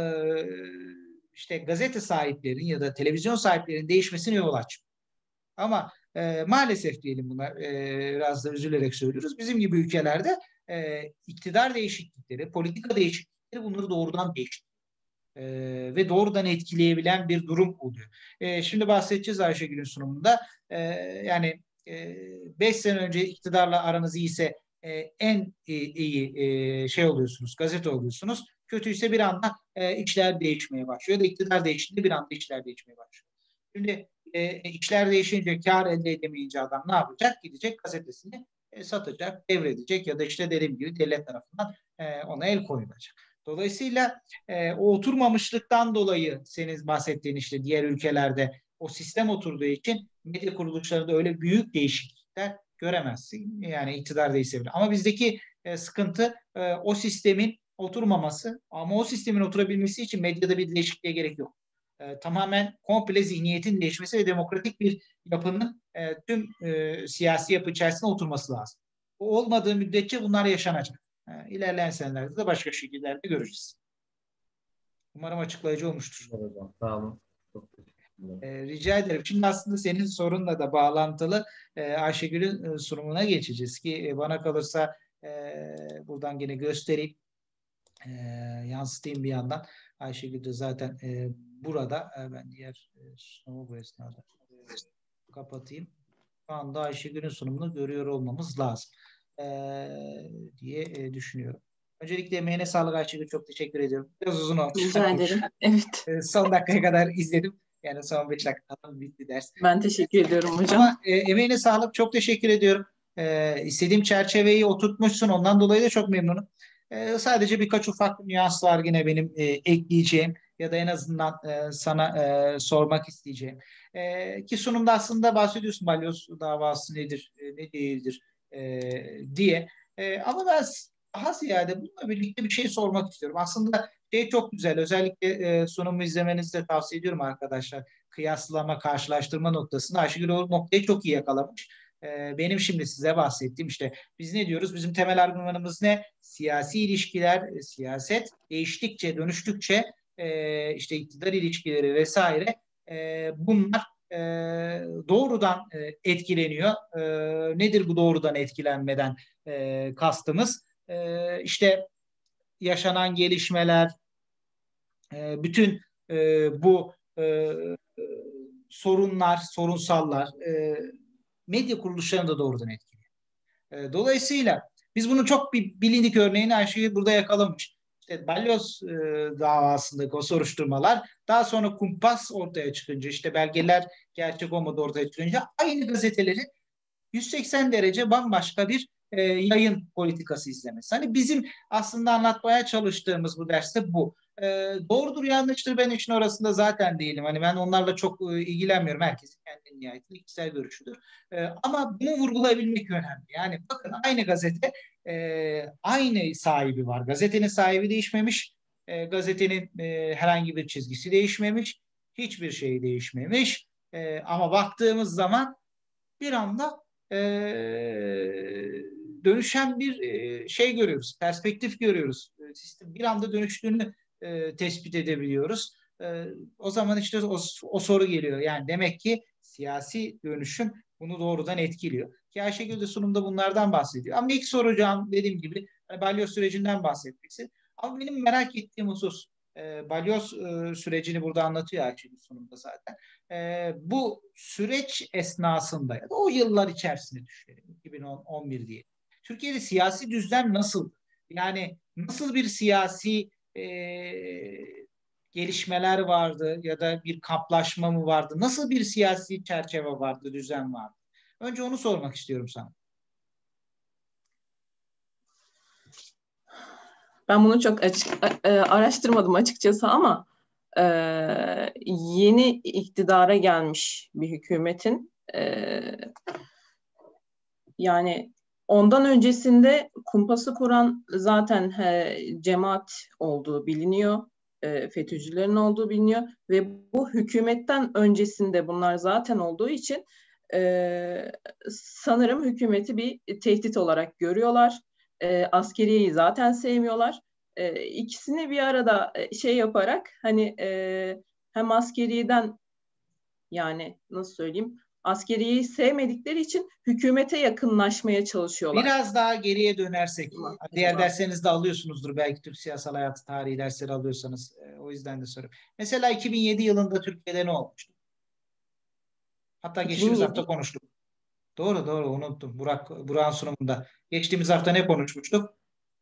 işte gazete sahiplerinin ya da televizyon sahiplerinin değişmesine yol açıyor. Ama maalesef diyelim buna biraz da üzülerek söylüyoruz. Bizim gibi ülkelerde iktidar değişiklikleri, politika değişiklikleri bunları doğrudan değiştiriyor. Ve doğrudan etkileyebilen bir durum oluyor. Şimdi bahsedeceğiz Ayşegül'ün sunumunda. Yani 5 sene önce iktidarla aranız iyiyse en iyi şey oluyorsunuz, gazete oluyorsunuz. Kötüyse bir anda işler değişmeye başlıyor. Ya da iktidar değiştiğinde bir anda işler değişmeye başlıyor. Şimdi işler değişince kar elde edemeyince adam ne yapacak? Gidecek gazetesini satacak, devredecek ya da işte dediğim gibi devlet tarafından ona el koyulacak. Dolayısıyla o oturmamışlıktan dolayı senin bahsettiğin işte diğer ülkelerde o sistem oturduğu için medya kuruluşlarında öyle büyük değişiklikler göremezsin. Yani iktidar değişse bile. Ama bizdeki sıkıntı o sistemin oturmaması. Ama o sistemin oturabilmesi için medyada bir değişikliğe gerek yok. Tamamen komple zihniyetin değişmesi ve demokratik bir yapının tüm siyasi yapı içerisinde oturması lazım. Bu olmadığı müddetçe bunlar yaşanacak. İlerleyen senelerde de başka şekillerde göreceğiz. Umarım açıklayıcı olmuştur. Evet hocam, sağ olun. Çok teşekkürler. Rica ederim. Şimdi aslında senin sorunla da bağlantılı Ayşegül'ün sunumuna geçeceğiz ki bana kalırsa buradan yine göstereyim, yansıtayım bir yandan. Ayşegül de zaten burada. Ben diğer sunumu bu esnada kapatayım. Şu anda Ayşegül'ün sunumunu görüyor olmamız lazım diye düşünüyorum. Öncelikle emeğine sağlık Ayşegül. Çok teşekkür ediyorum. Biraz uzun olmuş. Rica ederim. Evet. Son dakikaya kadar izledim. Yani son 5 dakikada bitti ders. Ben teşekkür ediyorum hocam. Ama emeğine sağlık. Çok teşekkür ediyorum. İstediğim çerçeveyi oturtmuşsun. Ondan dolayı da çok memnunum. Sadece birkaç ufak nüans var yine benim ekleyeceğim ya da en azından sana sormak isteyeceğim. Ki sunumda aslında bahsediyorsun balyoz davası nedir, ne değildir diye. Ama ben daha ziyade bununla birlikte bir şey sormak istiyorum. Aslında şey çok güzel. Özellikle sunumu izlemenizi de tavsiye ediyorum arkadaşlar. Kıyaslama, karşılaştırma noktasında Ayşegül o noktayı çok iyi yakalamış. Benim şimdi size bahsettiğim işte biz ne diyoruz? Bizim temel argümanımız ne? Siyasi ilişkiler, siyaset değiştikçe, dönüştükçe işte iktidar ilişkileri vesaire bunlar doğrudan etkileniyor. Nedir bu doğrudan etkilenmeden kastımız? İşte yaşanan gelişmeler, bütün bu sorunlar, sorunsallar medya kuruluşlarını da doğrudan etkiliyor. Dolayısıyla biz bunun çok bir bilindik örneğini Ayşe'yi burada yakalamış. İşte Balyoz davasındaki o soruşturmalar daha sonra kumpas ortaya çıkınca işte belgeler gerçek olmadı ortaya çıkınca aynı gazeteleri 180 derece bambaşka bir yayın politikası izlemesi. Hani bizim aslında anlatmaya çalıştığımız bu derste bu. Doğrudur yanlıştır ben işin orasında zaten değilim. Hani ben onlarla çok ilgilenmiyorum. Herkesin kendi nihayetinde kişisel görüşüdür. Ama bunu vurgulayabilmek önemli. Yani bakın aynı gazete aynı sahibi var. Gazetenin sahibi değişmemiş. Gazetenin herhangi bir çizgisi değişmemiş. Hiçbir şey değişmemiş. Ama baktığımız zaman bir anda dönüşen bir şey görüyoruz, perspektif görüyoruz. Sistem bir anda dönüştüğünü tespit edebiliyoruz. O zaman işte o soru geliyor. Yani demek ki siyasi dönüşüm bunu doğrudan etkiliyor. Ki Ayşegül de sunumda bunlardan bahsediyor. Ama ilk soracağım dediğim gibi balyoz sürecinden bahsetmesi. Ama benim merak ettiğim husus balyoz sürecini burada anlatıyor Ayşegül sunumda zaten. Bu süreç esnasında ya da o yıllar içerisinde düşünelim. 2011 diye. Türkiye'de siyasi düzlem nasıl? Yani nasıl bir siyasi gelişmeler vardı ya da bir kamplaşma mı vardı? Nasıl bir siyasi çerçeve vardı, düzen vardı? Önce onu sormak istiyorum sana. Ben bunu çok araştırmadım açıkçası ama yeni iktidara gelmiş bir hükümetin yani ondan öncesinde kumpası kuran zaten cemaat olduğu biliniyor. FETÖ'cülerin olduğu biliniyor ve bu hükümetten öncesinde bunlar zaten olduğu için sanırım hükümeti bir tehdit olarak görüyorlar. Askeriyeyi zaten sevmiyorlar. İkisini bir arada şey yaparak hani hem askeriyeden yani nasıl söyleyeyim askeriyeyi sevmedikleri için hükümete yakınlaşmaya çalışıyorlar. Biraz daha geriye dönersek, diğer derslerinizde alıyorsunuzdur belki Türk siyasal hayatı tarihi dersleri alıyorsanız. O yüzden de soruyorum. Mesela 2007 yılında Türkiye'de ne olmuştu? Hatta geçtiğimiz 2007. hafta konuştuk. Doğru unuttum. Burak'ın sunumunda. Geçtiğimiz hafta ne konuşmuştuk?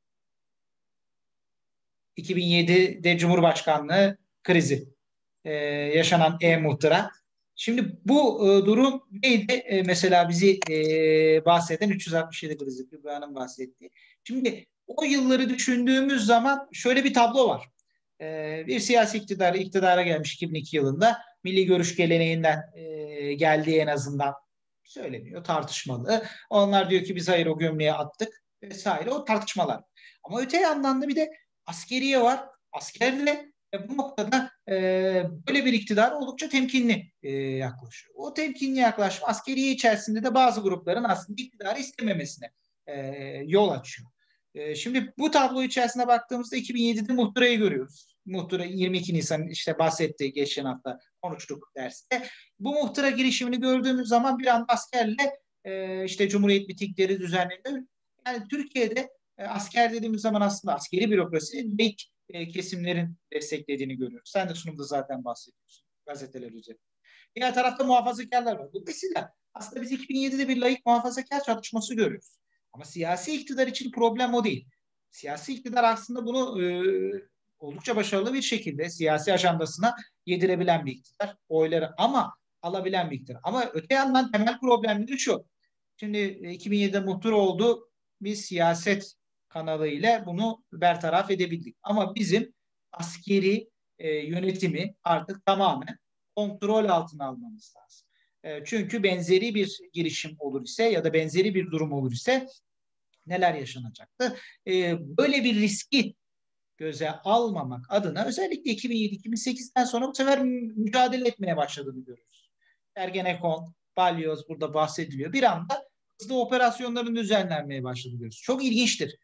2007'de Cumhurbaşkanlığı krizi. Yaşanan muhtıra. Şimdi bu durum neydi? Mesela bizi bahseden 367 krizi, Kübra'nın bahsettiği. Şimdi o yılları düşündüğümüz zaman şöyle bir tablo var. Bir siyasi iktidara gelmiş 2002 yılında. Milli görüş geleneğinden geldiği en azından söyleniyor, tartışmalı. Onlar diyor ki biz hayır o gömleği attık vesaire, o tartışmalar. Ama öte yandan da bir de askeriye var. Askerle bu noktada böyle bir iktidar oldukça temkinli yaklaşıyor. O temkinli yaklaşma askeriye içerisinde de bazı grupların aslında iktidarı istememesine yol açıyor. Şimdi bu tablo içerisine baktığımızda 2007'de muhtırayı görüyoruz. Muhtıra 22 Nisan işte bahsetti geçen hafta konuştuk derste. Bu muhtıra girişimini gördüğümüz zaman bir anda askerle işte Cumhuriyet mitingleri düzenleniyor. Yani Türkiye'de asker dediğimiz zaman aslında askeri bürokrasinin laik kesimlerin desteklediğini görüyoruz. Sen de sunumda zaten bahsediyorsun gazeteler üzerinde. Diğer tarafta muhafazakarlar var. Dolayısıyla aslında biz 2007'de bir laik muhafazakar çatışması görüyoruz. Ama siyasi iktidar için problem o değil. Siyasi iktidar aslında bunu oldukça başarılı bir şekilde siyasi ajandasına yedirebilen bir iktidar. Oyları ama alabilen bir iktidar. Ama öte yandan temel problemleri şu. Şimdi 2007'de muhtur oldu. Bir siyaset kanalı ile bunu bertaraf edebildik. Ama bizim askeri yönetimi artık tamamen kontrol altına almamız lazım. Çünkü benzeri bir girişim olur ise ya da benzeri bir durum olur ise neler yaşanacaktı? Böyle bir riski göze almamak adına özellikle 2007-2008'den sonra bu sefer mücadele etmeye başladığını görüyoruz. Ergenekon, Balyoz burada bahsediliyor. Bir anda hızlı operasyonların düzenlenmeye başladığını görüyoruz. Çok ilginçtir.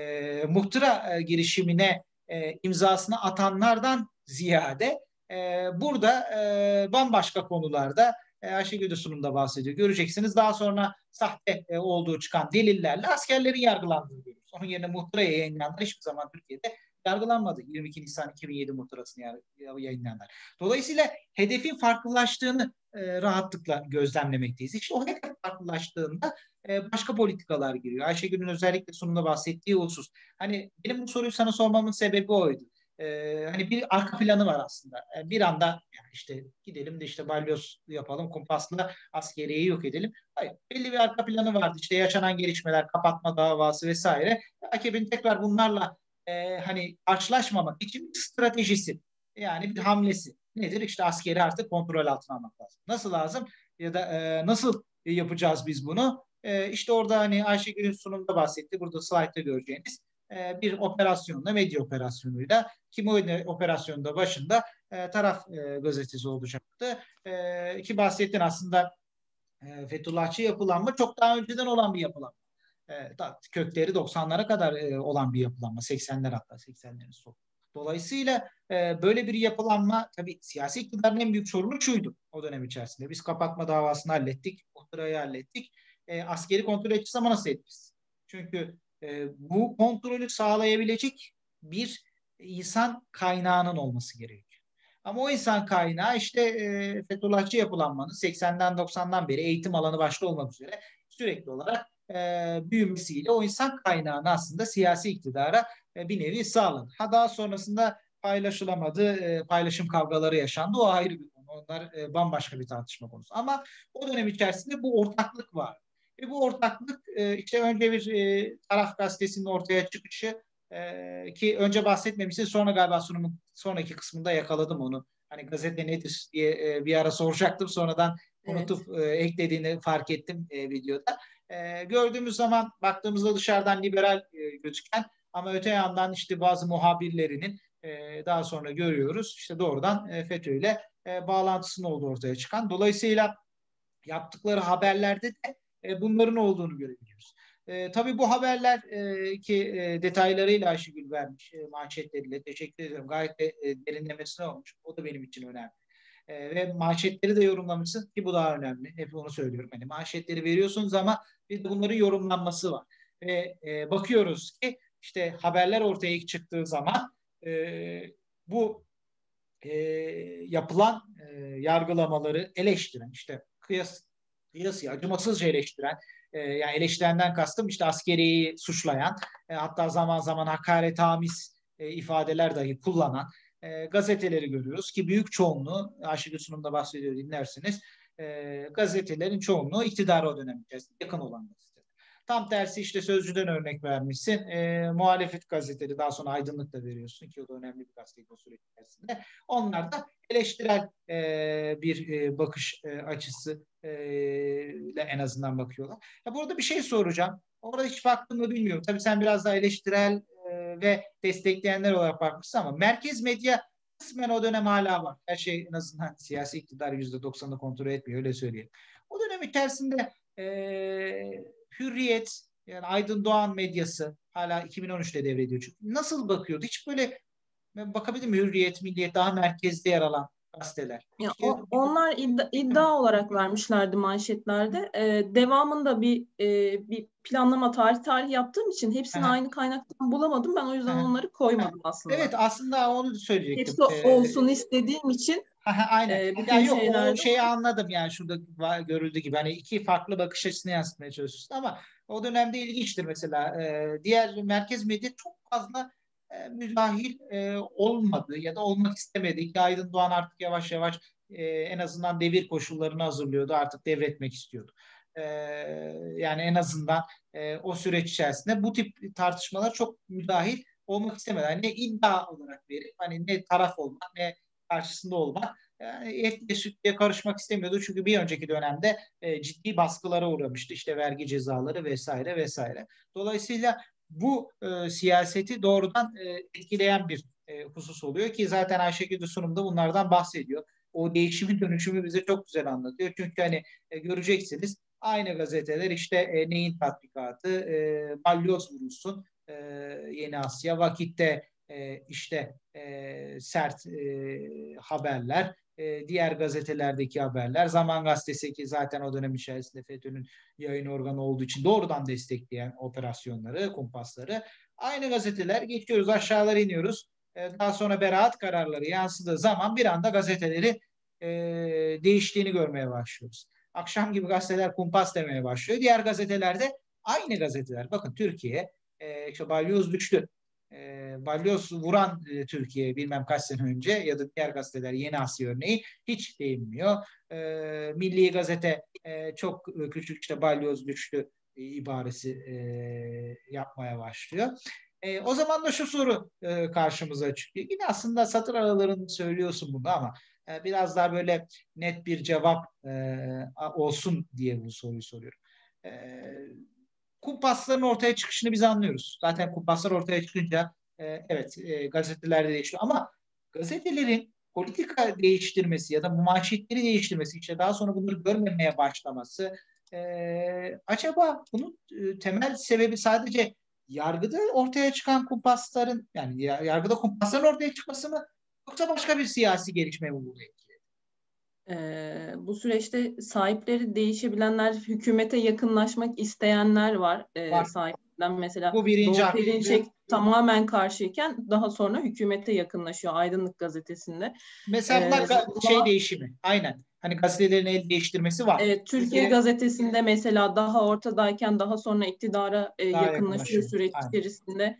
Muhtıra girişimine imzasını atanlardan ziyade burada bambaşka konularda Ayşegül de sunumda bahsediyor. Göreceksiniz daha sonra sahte olduğu çıkan delillerle askerlerin yargılandığını görüyoruz. Onun yerine muhtıraya yayınlayanlar hiçbir zaman Türkiye'de yargılanmadı. 22 Nisan 2007 muhtırasını yayınlayanlar. Dolayısıyla hedefin farklılaştığını rahatlıkla gözlemlemekteyiz. İşte o hedef farklılaştığında başka politikalar giriyor. Ayşegül'ün özellikle sunumda bahsettiği husus. Hani benim bu soruyu sana sormamın sebebi oydu. Hani bir arka planı var aslında. Bir anda yani işte gidelim de işte balyoz yapalım, kumpasla askeriyeyi yok edelim. Hayır, belli bir arka planı vardı. İşte yaşanan gelişmeler, kapatma davası vesaire. AKP'nin tekrar bunlarla hani karşılaşmamak için bir stratejisi, yani bir hamlesi. Nedir? İşte askeri artık kontrol altına almak lazım. Nasıl lazım? Ya da nasıl yapacağız biz bunu? İşte orada hani Ayşegül'ün sunumda bahsetti. Burada slaytta göreceğiniz bir operasyonla, medya operasyonuyla, kim o operasyonda başında taraf gazetesi olacaktı. Ki bahsettin aslında Fethullahçı yapılanma çok daha önceden olan bir yapılanma. Kökleri 90'lara kadar olan bir yapılanma. 80'ler hatta 80'lerin sonu. Dolayısıyla böyle bir yapılanma, tabii siyasi iktidarın en büyük sorunu şuydu o dönem içerisinde. Biz kapatma davasını hallettik, muhtırayı hallettik. Askeri kontrol edeceğiz ama nasıl edeceğiz? Çünkü bu kontrolü sağlayabilecek bir insan kaynağının olması gerekiyor. Ama o insan kaynağı işte Fethullahçı yapılanmanın 80'den 90'dan beri eğitim alanı başta olmak üzere sürekli olarak büyümesiyle o insan kaynağını aslında siyasi iktidara bir nevi sağladı. Ha, daha sonrasında paylaşılamadı, paylaşım kavgaları yaşandı. O ayrı bir konu. Onlar bambaşka bir tartışma konusu. Ama o dönem içerisinde bu ortaklık var. Ve bu ortaklık işte önce bir Taraf Gazetesi'nin ortaya çıkışı, ki önce bahsetmemiştim, sonra galiba sunumun sonraki kısmında yakaladım onu. Hani gazete nedir diye bir ara soracaktım. Sonradan unutup eklediğini fark ettim videoda. Gördüğümüz zaman baktığımızda dışarıdan liberal gözüken ama öte yandan işte bazı muhabirlerinin daha sonra görüyoruz işte doğrudan FETÖ ile bağlantısının olduğu ortaya çıkan. Dolayısıyla yaptıkları haberlerde de bunların olduğunu görebiliyoruz. Tabii bu haberler ki detaylarıyla Ayşegül vermiş, manşetleriyle teşekkür ediyorum. Gayet de derinlemesine olmuş. O da benim için önemli. Ve manşetleri de yorumlamışsın ki bu daha önemli. Hep onu söylüyorum. Hani manşetleri veriyorsunuz ama bir de bunların yorumlanması var. Ve bakıyoruz ki işte haberler ortaya çıktığı zaman bu yapılan yargılamaları eleştiren, işte kıyası acımasızca eleştiren, yani eleştirenden kastım işte askeriyi suçlayan, hatta zaman zaman hakaretamiz ifadeler dahi kullanan gazeteleri görüyoruz ki büyük çoğunluğu, Ayşegül sunumda bahsediyor dinlersiniz, gazetelerin çoğunluğu iktidara o dönem içerisinde yakın olan gazeteler. Tam tersi işte Sözcü'den örnek vermişsin. Muhalefet gazeteleri, daha sonra Aydınlık da veriyorsun ki o da önemli bir gazeteydi o süreç içerisinde. Onlar da eleştirel bir bakış açısı ile en azından bakıyorlar. Ya burada bir şey soracağım. Orada hiç baktın mı bilmiyorum. Tabii sen biraz daha eleştirel ve destekleyenler olarak bakmışsın ama merkez medya kısmen o dönem hala var. Her şey en azından siyasi iktidar %90'ını kontrol etmiyor, öyle söyleyelim. O dönem içerisinde Hürriyet, yani Aydın Doğan medyası hala 2013'te devrediyor. Çünkü nasıl bakıyordu? Hiç böyle bakabilir mi? Hürriyet, Milliyet daha merkezde yer alan gazeteler. Ya onlar iddia olarak vermişlerdi manşetlerde. Devamında bir planlama tarih yaptığım için hepsini Aha. aynı kaynaktan bulamadım. Ben o yüzden Aha. onları koymadım aslında. Evet, aslında onu söyleyecektim. Hepsi olsun istediğim için aynen. bütün Ya yok, o şeylerde şeyi anladım yani şurada görüldüğü gibi hani iki farklı bakış açısını yansıtmaya çalışıyorsun ama o dönemde ilginçtir mesela. Diğer merkez medya çok fazla müdahil olmadı ya da olmak istemedi ki Aydın Doğan artık yavaş yavaş en azından devir koşullarını hazırlıyordu, artık devretmek istiyordu. E, Yani en azından o süreç içerisinde bu tip tartışmalar çok müdahil olmak istemedi. Yani ne iddia olarak verip hani ne taraf olmak ne karşısında olmak, yani etliye sütlüye karışmak istemiyordu. Çünkü bir önceki dönemde ciddi baskılara uğramıştı. İşte vergi cezaları vesaire vesaire. Dolayısıyla bu siyaseti doğrudan etkileyen bir husus oluyor ki zaten Ayşegül de sunumda bunlardan bahsediyor. O değişimi dönüşümü bize çok güzel anlatıyor. Çünkü hani göreceksiniz aynı gazeteler işte neyin tatbikatı, balyoz vurulsun, Yeni Asya, Vakit'te işte sert haberler, diğer gazetelerdeki haberler, Zaman Gazetesi ki zaten o dönem içerisinde FETÖ'nün yayın organı olduğu için doğrudan destekleyen operasyonları, kumpasları. Aynı gazeteler, geçiyoruz aşağılara iniyoruz. Daha sonra beraat kararları yansıdığı zaman bir anda gazeteleri değiştiğini görmeye başlıyoruz. Akşam gibi gazeteler kumpas demeye başlıyor. Diğer gazetelerde aynı gazeteler. Bakın Türkiye işte balyoz düştü. Balyoz vuran Türkiye bilmem kaç sene önce ya da diğer gazeteler, Yeni Asya örneği hiç değinmiyor. Milli Gazete çok küçük işte balyoz düştü ibaresi yapmaya başlıyor. O zaman da şu soru karşımıza çıkıyor. Yine aslında satır aralarında söylüyorsun bunu ama biraz daha böyle net bir cevap olsun diye bu soruyu soruyorum. Kumpasların ortaya çıkışını biz anlıyoruz. Zaten kumpaslar ortaya çıkınca evet gazetelerde değişiyor ama gazetelerin politika değiştirmesi ya da manşetleri değiştirmesi, işte daha sonra bunları görmemeye başlaması, acaba bunun temel sebebi sadece yargıda ortaya çıkan kumpasların, yani yargıda kumpasların ortaya çıkması mı, yoksa başka bir siyasi gelişme mi bunu etkiledi? Bu süreçte sahipleri değişebilenler, hükümete yakınlaşmak isteyenler var. Var. Sahiplerinden mesela Bu birinci Doğu aktör. Perinçek tamamen karşıyken daha sonra hükümete yakınlaşıyor Aydınlık Gazetesi'nde. Mesela bunlar şey Daha değişimi. Aynen. Hani gazetelerin el değiştirmesi var. Evet, Türkiye Türkiye Gazetesi'nde mesela daha ortadayken daha sonra iktidara daha yakınlaşıyor yakınlaşıyor. süreç Aynen. içerisinde.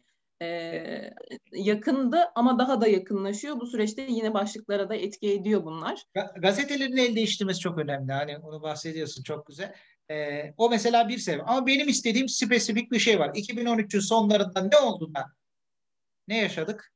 Yakındı ama daha da yakınlaşıyor. Bu süreçte yine başlıklara da etki ediyor bunlar. Gazetelerin el değiştirmesi çok önemli. Hani onu bahsediyorsun, çok güzel. O mesela bir sebep. Ama benim istediğim spesifik bir şey var. 2013'ün sonlarında ne oldu da ne yaşadık?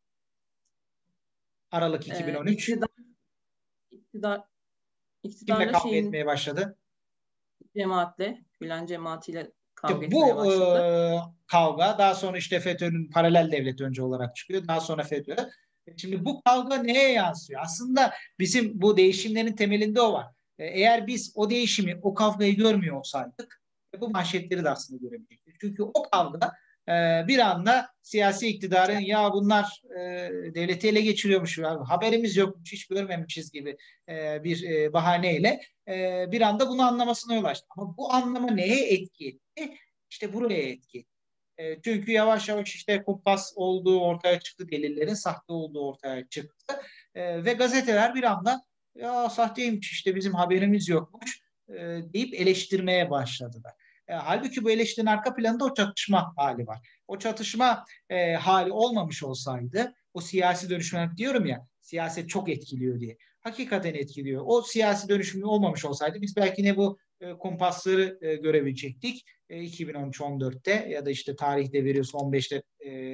Aralık 2013. İktidar, iktidar, Kimle iktidarla kavga şeyin etmeye başladı? cemaatle, Gülen cemaatiyle kavga İşte etmeye bu başladı. kavga daha sonra işte FETÖ'nün paralel devlet önce olarak çıkıyor. Daha sonra FETÖ. Şimdi bu kavga neye yansıyor? Aslında bizim bu değişimlerin temelinde o var. Eğer biz o değişimi, o kavgayı görmüyor olsaydık bu manşetleri de aslında göremeyecektik. Çünkü o kavga bir anda siyasi iktidarın ya bunlar devleti ele geçiriyormuş, haberimiz yokmuş, hiç görmemişiz gibi bir bahaneyle bir anda bunu anlamasına yol açtı. Ama bu anlama neye etki etti? İşte buraya etki. Çünkü yavaş yavaş işte kumpas olduğu ortaya çıktı, delillerin sahte olduğu ortaya çıktı. Ve gazeteler bir anda ya sahteymiş işte bizim haberimiz yokmuş deyip eleştirmeye başladılar. Halbuki bu eleştirinin arka planında o çatışma hali var. O çatışma hali olmamış olsaydı, o siyasi dönüşüm diyorum ya, siyaset çok etkiliyor diye. Hakikaten etkiliyor. O siyasi dönüşüm olmamış olsaydı biz belki ne bu kumpasları görebilecektik 2013-14'te ya da işte tarihte veriyorsa 15'te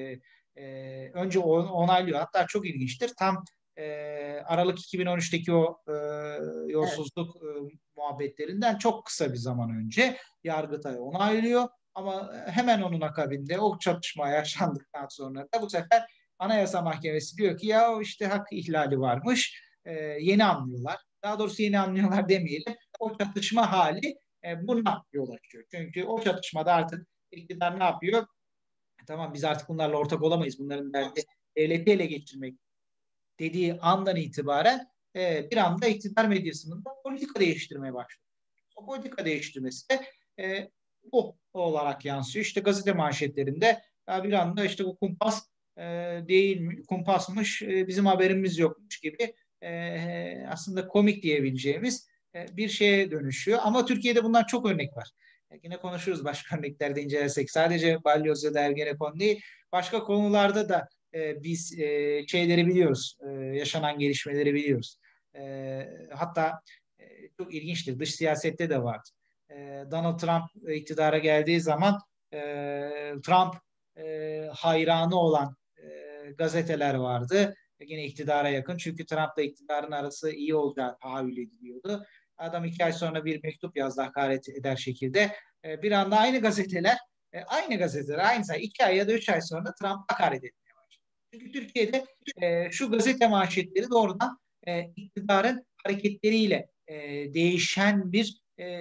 önce onaylıyor. Hatta çok ilginçtir. Tam Aralık 2013'teki o Evet. yolsuzluk muhabbetlerinden çok kısa bir zaman önce Yargıtay onaylıyor. Ama hemen onun akabinde o çatışma yaşandıktan sonra da bu sefer Anayasa Mahkemesi diyor ki ya işte hak ihlali varmış. Yeni anlıyorlar. Daha doğrusu yeni anlıyorlar demeyelim. O çatışma hali buna yol açıyor. Çünkü o çatışmada artık iktidar ne yapıyor? Tamam biz artık bunlarla ortak olamayız. Bunların derdi devleti ele geçirmek dediği andan itibaren bir anda iktidar medyasının da politika değiştirmeye başlıyor. O politika değiştirmesi de bu olarak yansıyor. İşte gazete manşetlerinde bir anda işte bu kumpas değil mi, kumpasmış bizim haberimiz yokmuş gibi aslında komik diyebileceğimiz bir şeye dönüşüyor. Ama Türkiye'de bundan çok örnek var. Yine konuşuruz başka örneklerde incelersek. Sadece Balyoz ya da Ergenekon değil, başka konularda da biz şeyleri biliyoruz, yaşanan gelişmeleri biliyoruz. Hatta çok ilginçtir, dış siyasette de vardı. Donald Trump iktidara geldiği zaman Trump hayranı olan gazeteler vardı. Yine iktidara yakın. Çünkü Trump'la iktidarın arası iyi olacağı tahayyül ediliyordu. Adam 2 ay sonra bir mektup yazdı hakaret eder şekilde. Bir anda aynı gazeteler aynı say 2 ay ya da 3 ay sonra Trump hakaret etmeye başladı. Çünkü Türkiye'de şu gazete manşetleri doğrudan iktidarın hareketleriyle değişen bir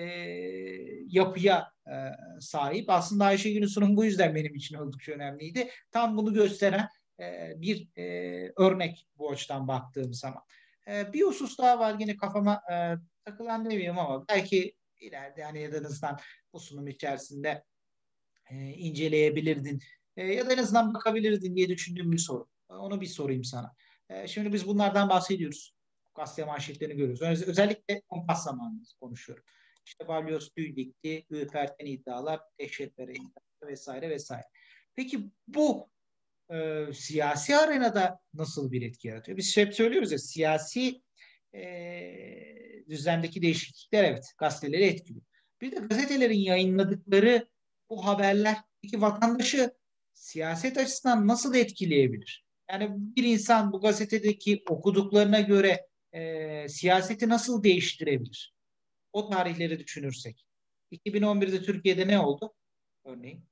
yapıya sahip. Aslında Ayşegül'ün sunumu bu yüzden benim için oldukça önemliydi. Tam bunu gösteren bir örnek bu açıdan baktığım zaman. Bir husus daha var yine kafama takılan demeyeyim ama belki ileride yani ya da en azından bu sunum içerisinde inceleyebilirdin ya da en azından bakabilirdin diye düşündüğüm bir soru. Onu bir sorayım sana. Şimdi biz bunlardan bahsediyoruz. Gazete manşetlerini görüyoruz. Özellikle kumpas zamanında konuşuyorum. İşte Balyoz tüy dikti, ürperten iddialar, dehşetlere iddialar vesaire vesaire. Peki bu siyasi arenada nasıl bir etki yaratıyor? Biz hep söylüyoruz ya siyasi düzlemdeki değişiklikler evet gazeteleri etkiliyor. Bir de gazetelerin yayınladıkları bu haberler peki vatandaşı siyaset açısından nasıl etkileyebilir? Yani bir insan bu gazetedeki okuduklarına göre siyaseti nasıl değiştirebilir? O tarihleri düşünürsek. 2011'de Türkiye'de ne oldu? Örneğin.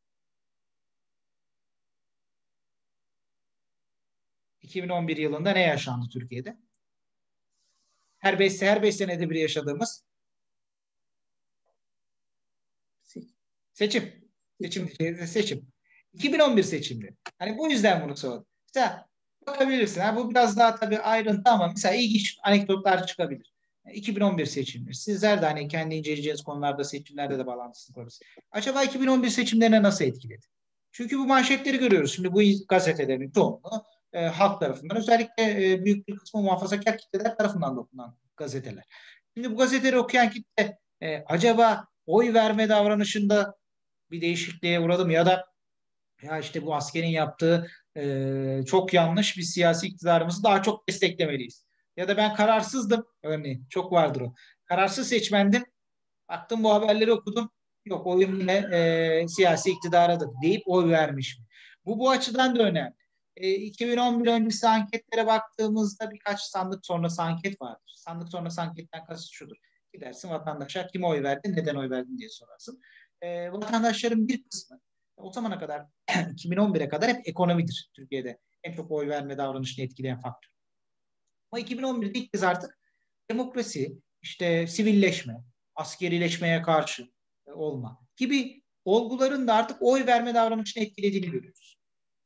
2011 yılında ne yaşandı Türkiye'de? Her beş senede bir yaşadığımız seçim. Seçim. 2011 seçimleri. Hani bu yüzden bunu sordum. Mesela bakabilirsin. Ha, bu biraz daha tabii ayrıntı ama mesela ilginç anekdotlar çıkabilir. 2011 seçimleri. Sizler de hani kendi inceleyeceğiniz konularda seçimlerde de bağlantısını kurarız. Acaba 2011 seçimlerine nasıl etkiledi? Çünkü bu manşetleri görüyoruz. Şimdi bu gazetelerin çoğunluğu halk tarafından, özellikle büyük bir kısmı muhafazakar kitleler tarafından da okunan gazeteler. Şimdi bu gazeteleri okuyan kitle acaba oy verme davranışında bir değişikliğe uğradı mı, ya da ya işte bu askerin yaptığı çok yanlış, bir siyasi iktidarımızı daha çok desteklemeliyiz. Ya da ben kararsızdım örneğin, çok vardır o. Kararsız seçmendim. Baktım bu haberleri okudum. Yok, oyum yine siyasi iktidaradır deyip oy vermiş mi? Bu açıdan da önemli. 2011 öncesi anketlere baktığımızda birkaç sandık sonrası anket vardır. Sandık sonrası anketten kasıt şudur. Gidersin vatandaşa kime oy verdin, neden oy verdin diye sorarsın. Vatandaşların bir kısmı o zamana kadar 2011'e kadar hep ekonomidir Türkiye'de. En çok oy verme davranışını etkileyen faktör. Ama 2011'de ilk kez artık demokrasi, işte sivilleşme, askerileşmeye karşı olma gibi olguların da artık oy verme davranışını etkilediğini görüyoruz.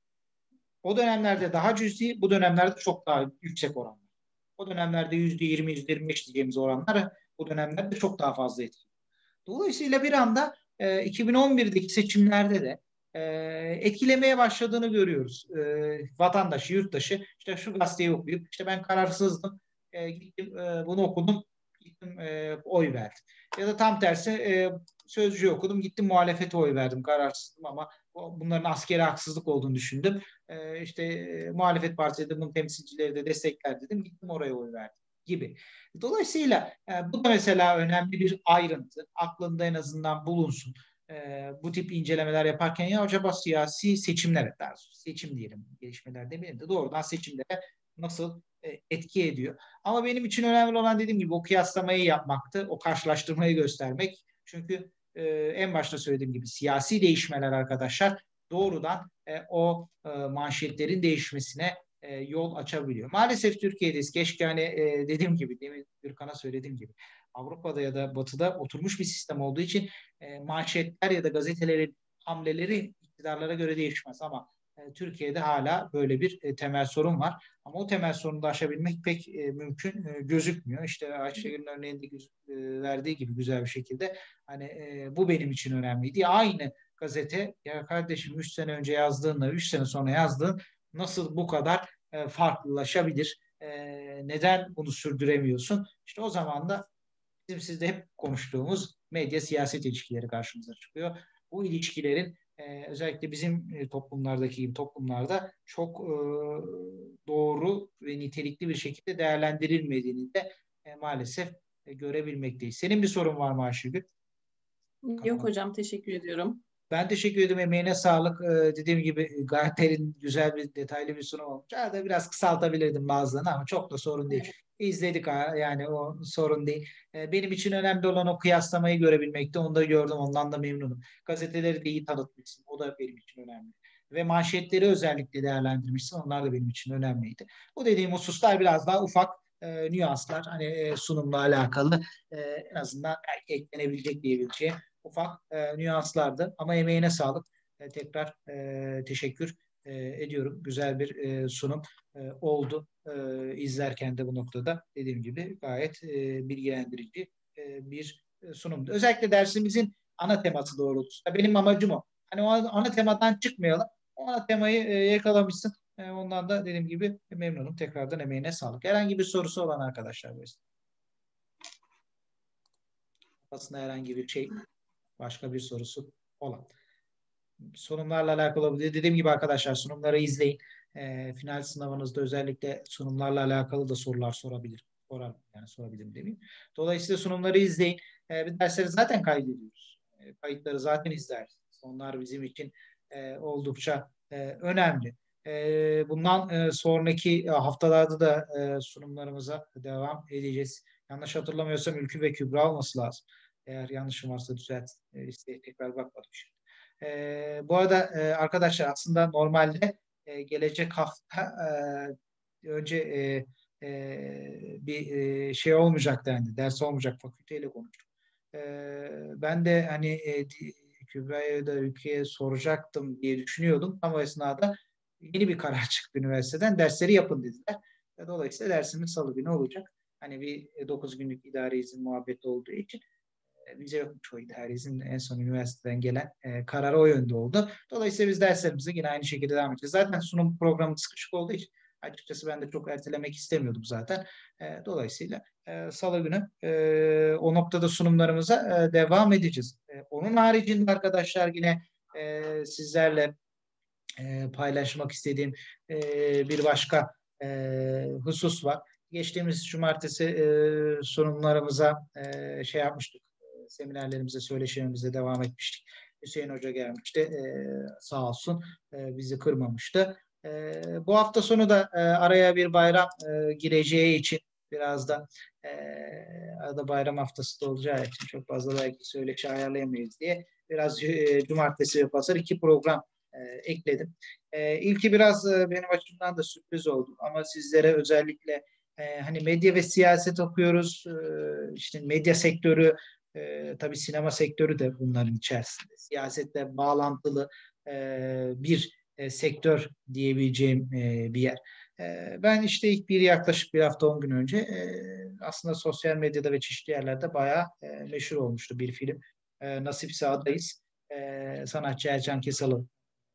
O dönemlerde daha cüzi, bu dönemlerde çok daha yüksek oranlar. O dönemlerde %20, %25 diyeceğimiz oranlar bu dönemlerde çok daha fazla etkili. Dolayısıyla bir anda 2011'deki seçimlerde de etkilemeye başladığını görüyoruz. Vatandaşı, yurttaşı işte şu gazeteyi okuyup işte ben kararsızdım, gittim bunu okudum, gittim oy verdim. Ya da tam tersi Sözcü'yü okudum, gittim muhalefete oy verdim, kararsızdım ama bunların askeri haksızlık olduğunu düşündüm. İşte muhalefet partisi de bunun temsilcileri de destekler dedim, gittim oraya oy verdim gibi. Dolayısıyla bu da mesela önemli bir ayrıntı. Aklında en azından bulunsun. Bu tip incelemeler yaparken ya acaba siyasi seçimlere, seçim diyelim, gelişmeler demeyelim de doğrudan seçimlere nasıl etki ediyor. Ama benim için önemli olan, dediğim gibi, o kıyaslamayı yapmaktı, o karşılaştırmayı göstermek. Çünkü en başta söylediğim gibi siyasi değişmeler arkadaşlar doğrudan o manşetlerin değişmesine yol açabiliyor. Maalesef Türkiye'deyiz. Keşke hani dediğim gibi, demin Gürkan'a söylediğim gibi Avrupa'da ya da Batı'da oturmuş bir sistem olduğu için manşetler ya da gazetelerin hamleleri iktidarlara göre değişmez ama Türkiye'de hala böyle bir temel sorun var. Ama o temel sorunu da aşabilmek pek mümkün gözükmüyor. İşte Ayşegül'ün örneğinde verdiği gibi güzel bir şekilde hani bu benim için önemliydi. Aynı gazete, ya kardeşim 3 sene önce yazdığınla 3 sene sonra yazdığın nasıl bu kadar farklılaşabilir? Neden bunu sürdüremiyorsun? İşte o zaman da bizim sizde hep konuştuğumuz medya siyaset ilişkileri karşımıza çıkıyor. Bu ilişkilerin özellikle bizim toplumlardaki gibi toplumlarda çok doğru ve nitelikli bir şekilde değerlendirilmediğini de maalesef görebilmekteyiz. Senin bir sorun var mı Ayşegül? Yok hocam, teşekkür ediyorum. Ben teşekkür ederim. Emeğine sağlık. Dediğim gibi gayet derin, güzel bir, detaylı bir sunum olmuş. Da biraz kısaltabilirdim bazılarını ama çok da sorun değil. İzledik yani, o sorun değil. Benim için önemli olan o kıyaslamayı görebilmekti. Onu da gördüm. Ondan da memnunum. Gazeteleri de iyi tanıtmışsın. O da benim için önemli. Ve manşetleri özellikle değerlendirmişsin. Onlar da benim için önemliydi. Bu dediğim hususlar biraz daha ufak nüanslar. Hani sunumla alakalı en azından belki eklenebilecek diyebileceğim ufak nüanslardı. Ama emeğine sağlık. Tekrar teşekkür ediyorum. Güzel bir sunum oldu. İzlerken de bu noktada dediğim gibi gayet bilgilendirici bir sunumdu. Özellikle dersimizin ana teması doğrultusunda. Benim amacım o. Hani o ana temadan çıkmayalım. O ana temayı yakalamışsın. Ondan da dediğim gibi memnunum. Tekrardan emeğine sağlık. Herhangi bir sorusu olan arkadaşlar böylesin. Aslında herhangi bir şey, başka bir sorusu olan. Sunumlarla alakalı dediğim gibi arkadaşlar, sunumları izleyin. Final sınavınızda özellikle sunumlarla alakalı da sorular sorabilir. Sorabilirim demeyeyim. Dolayısıyla sunumları izleyin. Bir dersleri zaten kaydediyoruz. Kayıtları zaten izlersiniz. Onlar bizim için oldukça önemli. Bundan sonraki haftalarda da sunumlarımıza devam edeceğiz. Yanlış hatırlamıyorsam Ülkü ve Kübra olması lazım. Eğer yanlışım varsa düzelt. Tekrar bakmadım şimdi. Bu arada arkadaşlar, aslında normalde gelecek hafta önce bir şey olmayacak dendi. Ders olmayacak. Fakülteyle konuştuk. Ben de hani Kübra'ya da ülkeye soracaktım diye düşünüyordum. Ama o esnada yeni bir karar çıktı üniversiteden. Dersleri yapın dediler. Dolayısıyla dersimiz salı günü olacak. Hani bir 9 günlük idari izin muhabbeti olduğu için bize yokmuş o idari izin. En son üniversiteden gelen karar o yönde oldu. Dolayısıyla biz derslerimize yine aynı şekilde devam edeceğiz. Zaten sunum programı sıkışık olduğu için açıkçası ben de çok ertelemek istemiyordum zaten. Dolayısıyla salı günü o noktada sunumlarımıza devam edeceğiz. Onun haricinde arkadaşlar yine sizlerle paylaşmak istediğim bir başka husus var. Geçtiğimiz cumartesi sunumlarımıza şey yapmıştık. Seminerlerimize, söyleşilerimize devam etmiştik. Hüseyin Hoca gelmişti. Sağ olsun bizi kırmamıştı. Bu hafta sonu da araya bir bayram gireceği için biraz da arada bayram haftası da olacağı için çok fazla belki söyleşi ayarlayamayız diye biraz cumartesi ve pazar 2 program ekledim. İlki biraz benim açımdan da sürpriz oldu ama sizlere özellikle hani medya ve siyaset okuyoruz. İşte medya sektörü, tabii sinema sektörü de bunların içerisinde. Siyasetle bağlantılı bir sektör diyebileceğim bir yer. Ben işte ilk yaklaşık bir hafta 10 gün önce aslında sosyal medyada ve çeşitli yerlerde bayağı meşhur olmuştu bir film. Nasipse Adayız. Sanatçı Ercan Kesal'ın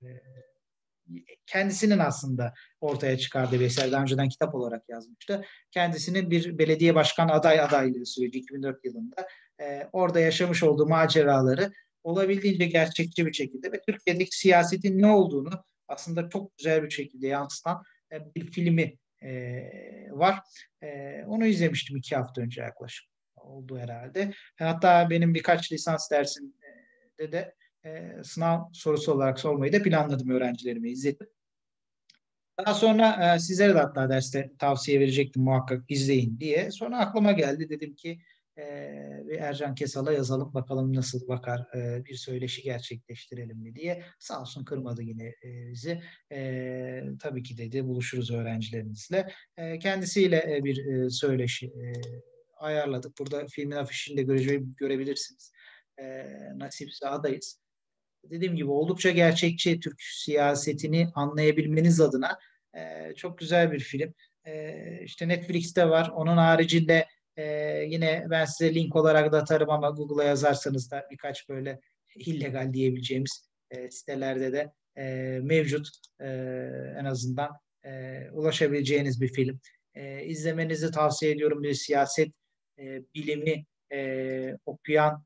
kendisinin aslında ortaya çıkardığı bir eser. Daha önceden kitap olarak yazmıştı. Kendisinin bir belediye başkan adaylığı süreci 2004 yılında orada yaşamış olduğu maceraları olabildiğince gerçekçi bir şekilde ve Türkiye'deki siyasetin ne olduğunu aslında çok güzel bir şekilde yansıtan bir filmi var. Onu izlemiştim 2 hafta önce yaklaşık. Oldu herhalde. Hatta benim birkaç lisans dersimde de sınav sorusu olarak sormayı da planladım öğrencilerime izletip. Daha sonra sizlere de hatta derste tavsiye verecektim muhakkak izleyin diye. Sonra aklıma geldi dedim ki bir Ercan Kesal'a yazalım bakalım nasıl bakar bir söyleşi gerçekleştirelim mi diye. Sağ olsun kırmadı yine bizi. Tabii ki dedi buluşuruz öğrencilerimizle. Kendisiyle bir söyleşi ayarladık. Burada filmin afişini de görebilirsiniz. Nasipse adayız. Dediğim gibi oldukça gerçekçi Türk siyasetini anlayabilmeniz adına çok güzel bir film. İşte Netflix'te var. Onun haricinde yine ben size link olarak da atarım ama Google'a yazarsanız da birkaç böyle illegal diyebileceğimiz sitelerde de mevcut. En azından ulaşabileceğiniz bir film. İzlemenizi tavsiye ediyorum. Bir siyaset bilimi okuyan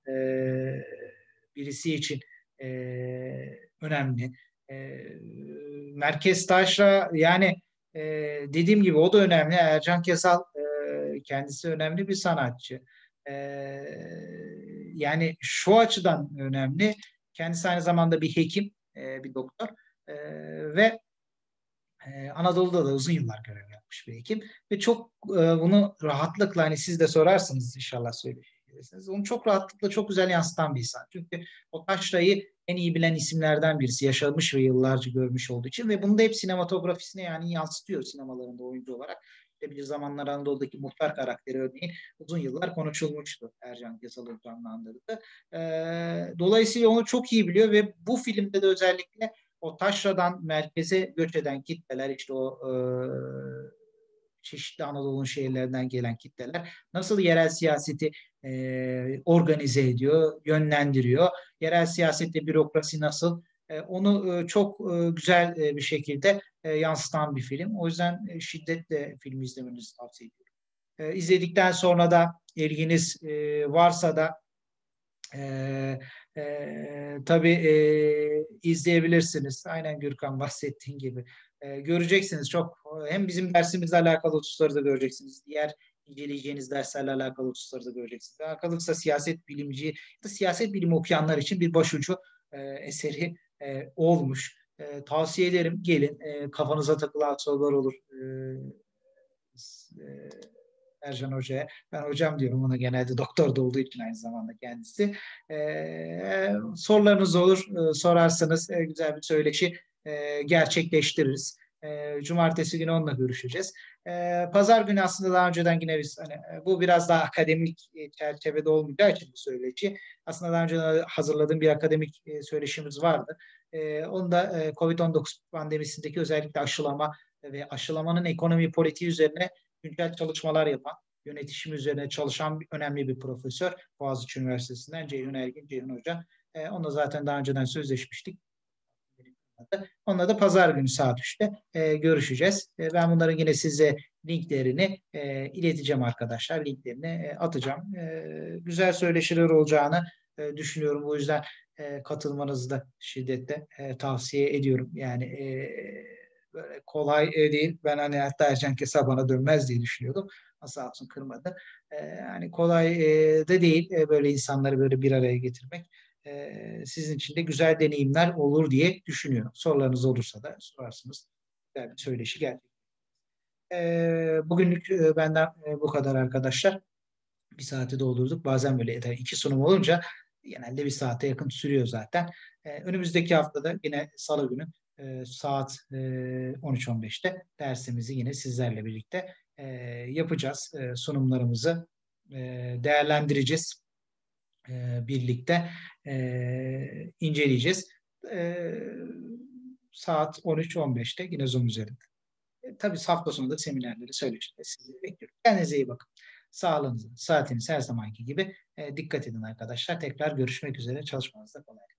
birisi için önemli. Merkez Taşra yani dediğim gibi o da önemli. Ercan Kesal kendisi önemli bir sanatçı. Yani şu açıdan önemli. Kendisi aynı zamanda bir hekim, bir doktor ve Anadolu'da da uzun yıllar görev yapmış bir hekim ve çok bunu rahatlıkla hani siz de sorarsınız inşallah söyleyebilirsiniz. Onu çok rahatlıkla çok güzel yansıtan bir insan. Çünkü o taşrayı en iyi bilen isimlerden birisi yaşamış ve yıllarca görmüş olduğu için ve bunu da hep sinematografisine yani yansıtıyor sinemalarında oyuncu olarak. İşte bir zamanlar Anadolu'daki muhtar karakteri örneğin uzun yıllar konuşulmuştu Ercan Kesal'ın canlandırdığı. Dolayısıyla onu çok iyi biliyor ve bu filmde de özellikle o taşradan merkeze göç eden kitleler işte o çeşitli Anadolu'nun şehirlerinden gelen kitleler nasıl yerel siyaseti organize ediyor, yönlendiriyor. Yerel siyasette bürokrasi nasıl onu çok güzel bir şekilde yansıtan bir film. O yüzden şiddetle filmi izlemenizi tavsiye ediyorum. İzledikten sonra da ilginiz varsa da tabii izleyebilirsiniz. Aynen Gürkan bahsettiğin gibi. Göreceksiniz çok hem bizim dersimizle alakalı hususları da göreceksiniz. Diğer inceleyeceğiniz derslerle alakalı hususları da göreceksiniz. Alakalıksa siyaset bilimci ya da siyaset bilimi okuyanlar için bir başucu eseri olmuş. Tavsiye ederim. Gelin. Kafanıza takılan sorular olur. Ercan Hoca'ya. Ben hocam diyorum ona genelde doktor da olduğu için aynı zamanda kendisi. Sorularınız olur. Sorarsanız güzel bir söyleşi gerçekleştiririz. Cumartesi günü onunla görüşeceğiz. Pazar günü aslında daha önceden yine biz bu biraz daha akademik çerçevede olmayacağı için bu söyleşi. Aslında daha önce hazırladığım bir akademik söyleşimiz vardı. Onu da COVID-19 pandemisindeki özellikle aşılama ve aşılamanın ekonomi politiği üzerine güncel çalışmalar yapan, yönetişim üzerine çalışan önemli bir profesör Boğaziçi Üniversitesi'nden Ceyhun Ergin, Ceyhun Hoca. Onunla zaten daha önceden sözleşmiştik. Onunla da pazar günü saat 3'te görüşeceğiz. Ben bunların yine size linklerini ileteceğim arkadaşlar. Linklerini atacağım. Güzel söyleşiler olacağını düşünüyorum. Bu yüzden katılmanızı da şiddetle tavsiye ediyorum. Yani böyle kolay değil. Ben hani hatta Ercan Kesal bana dönmez diye düşünüyordum. Sağ olsun kırmadı. Yani kolay da değil böyle insanları böyle bir araya getirmek. Sizin için de güzel deneyimler olur diye düşünüyorum. Sorularınız olursa da sorarsınız. Güzel bir söyleşi gerçekten. Bugünlük benden bu kadar arkadaşlar. Bir saati doldurduk. Bazen böyle tabii 2 sunum olunca genelde bir saate yakın sürüyor zaten. Önümüzdeki haftada yine Salı günü saat 13.15'te dersimizi yine sizlerle birlikte yapacağız. Sunumlarımızı değerlendireceğiz. Birlikte inceleyeceğiz. Saat 13.15'te yine Zoom üzerinde. Tabii hafta sonu da seminerleri, söyleşileri sizi bekliyorum. Kendinize iyi bakın. Sağlığınıza, saatiniz her zamanki gibi dikkat edin arkadaşlar. Tekrar görüşmek üzere. Çalışmanızda kolay gelsin.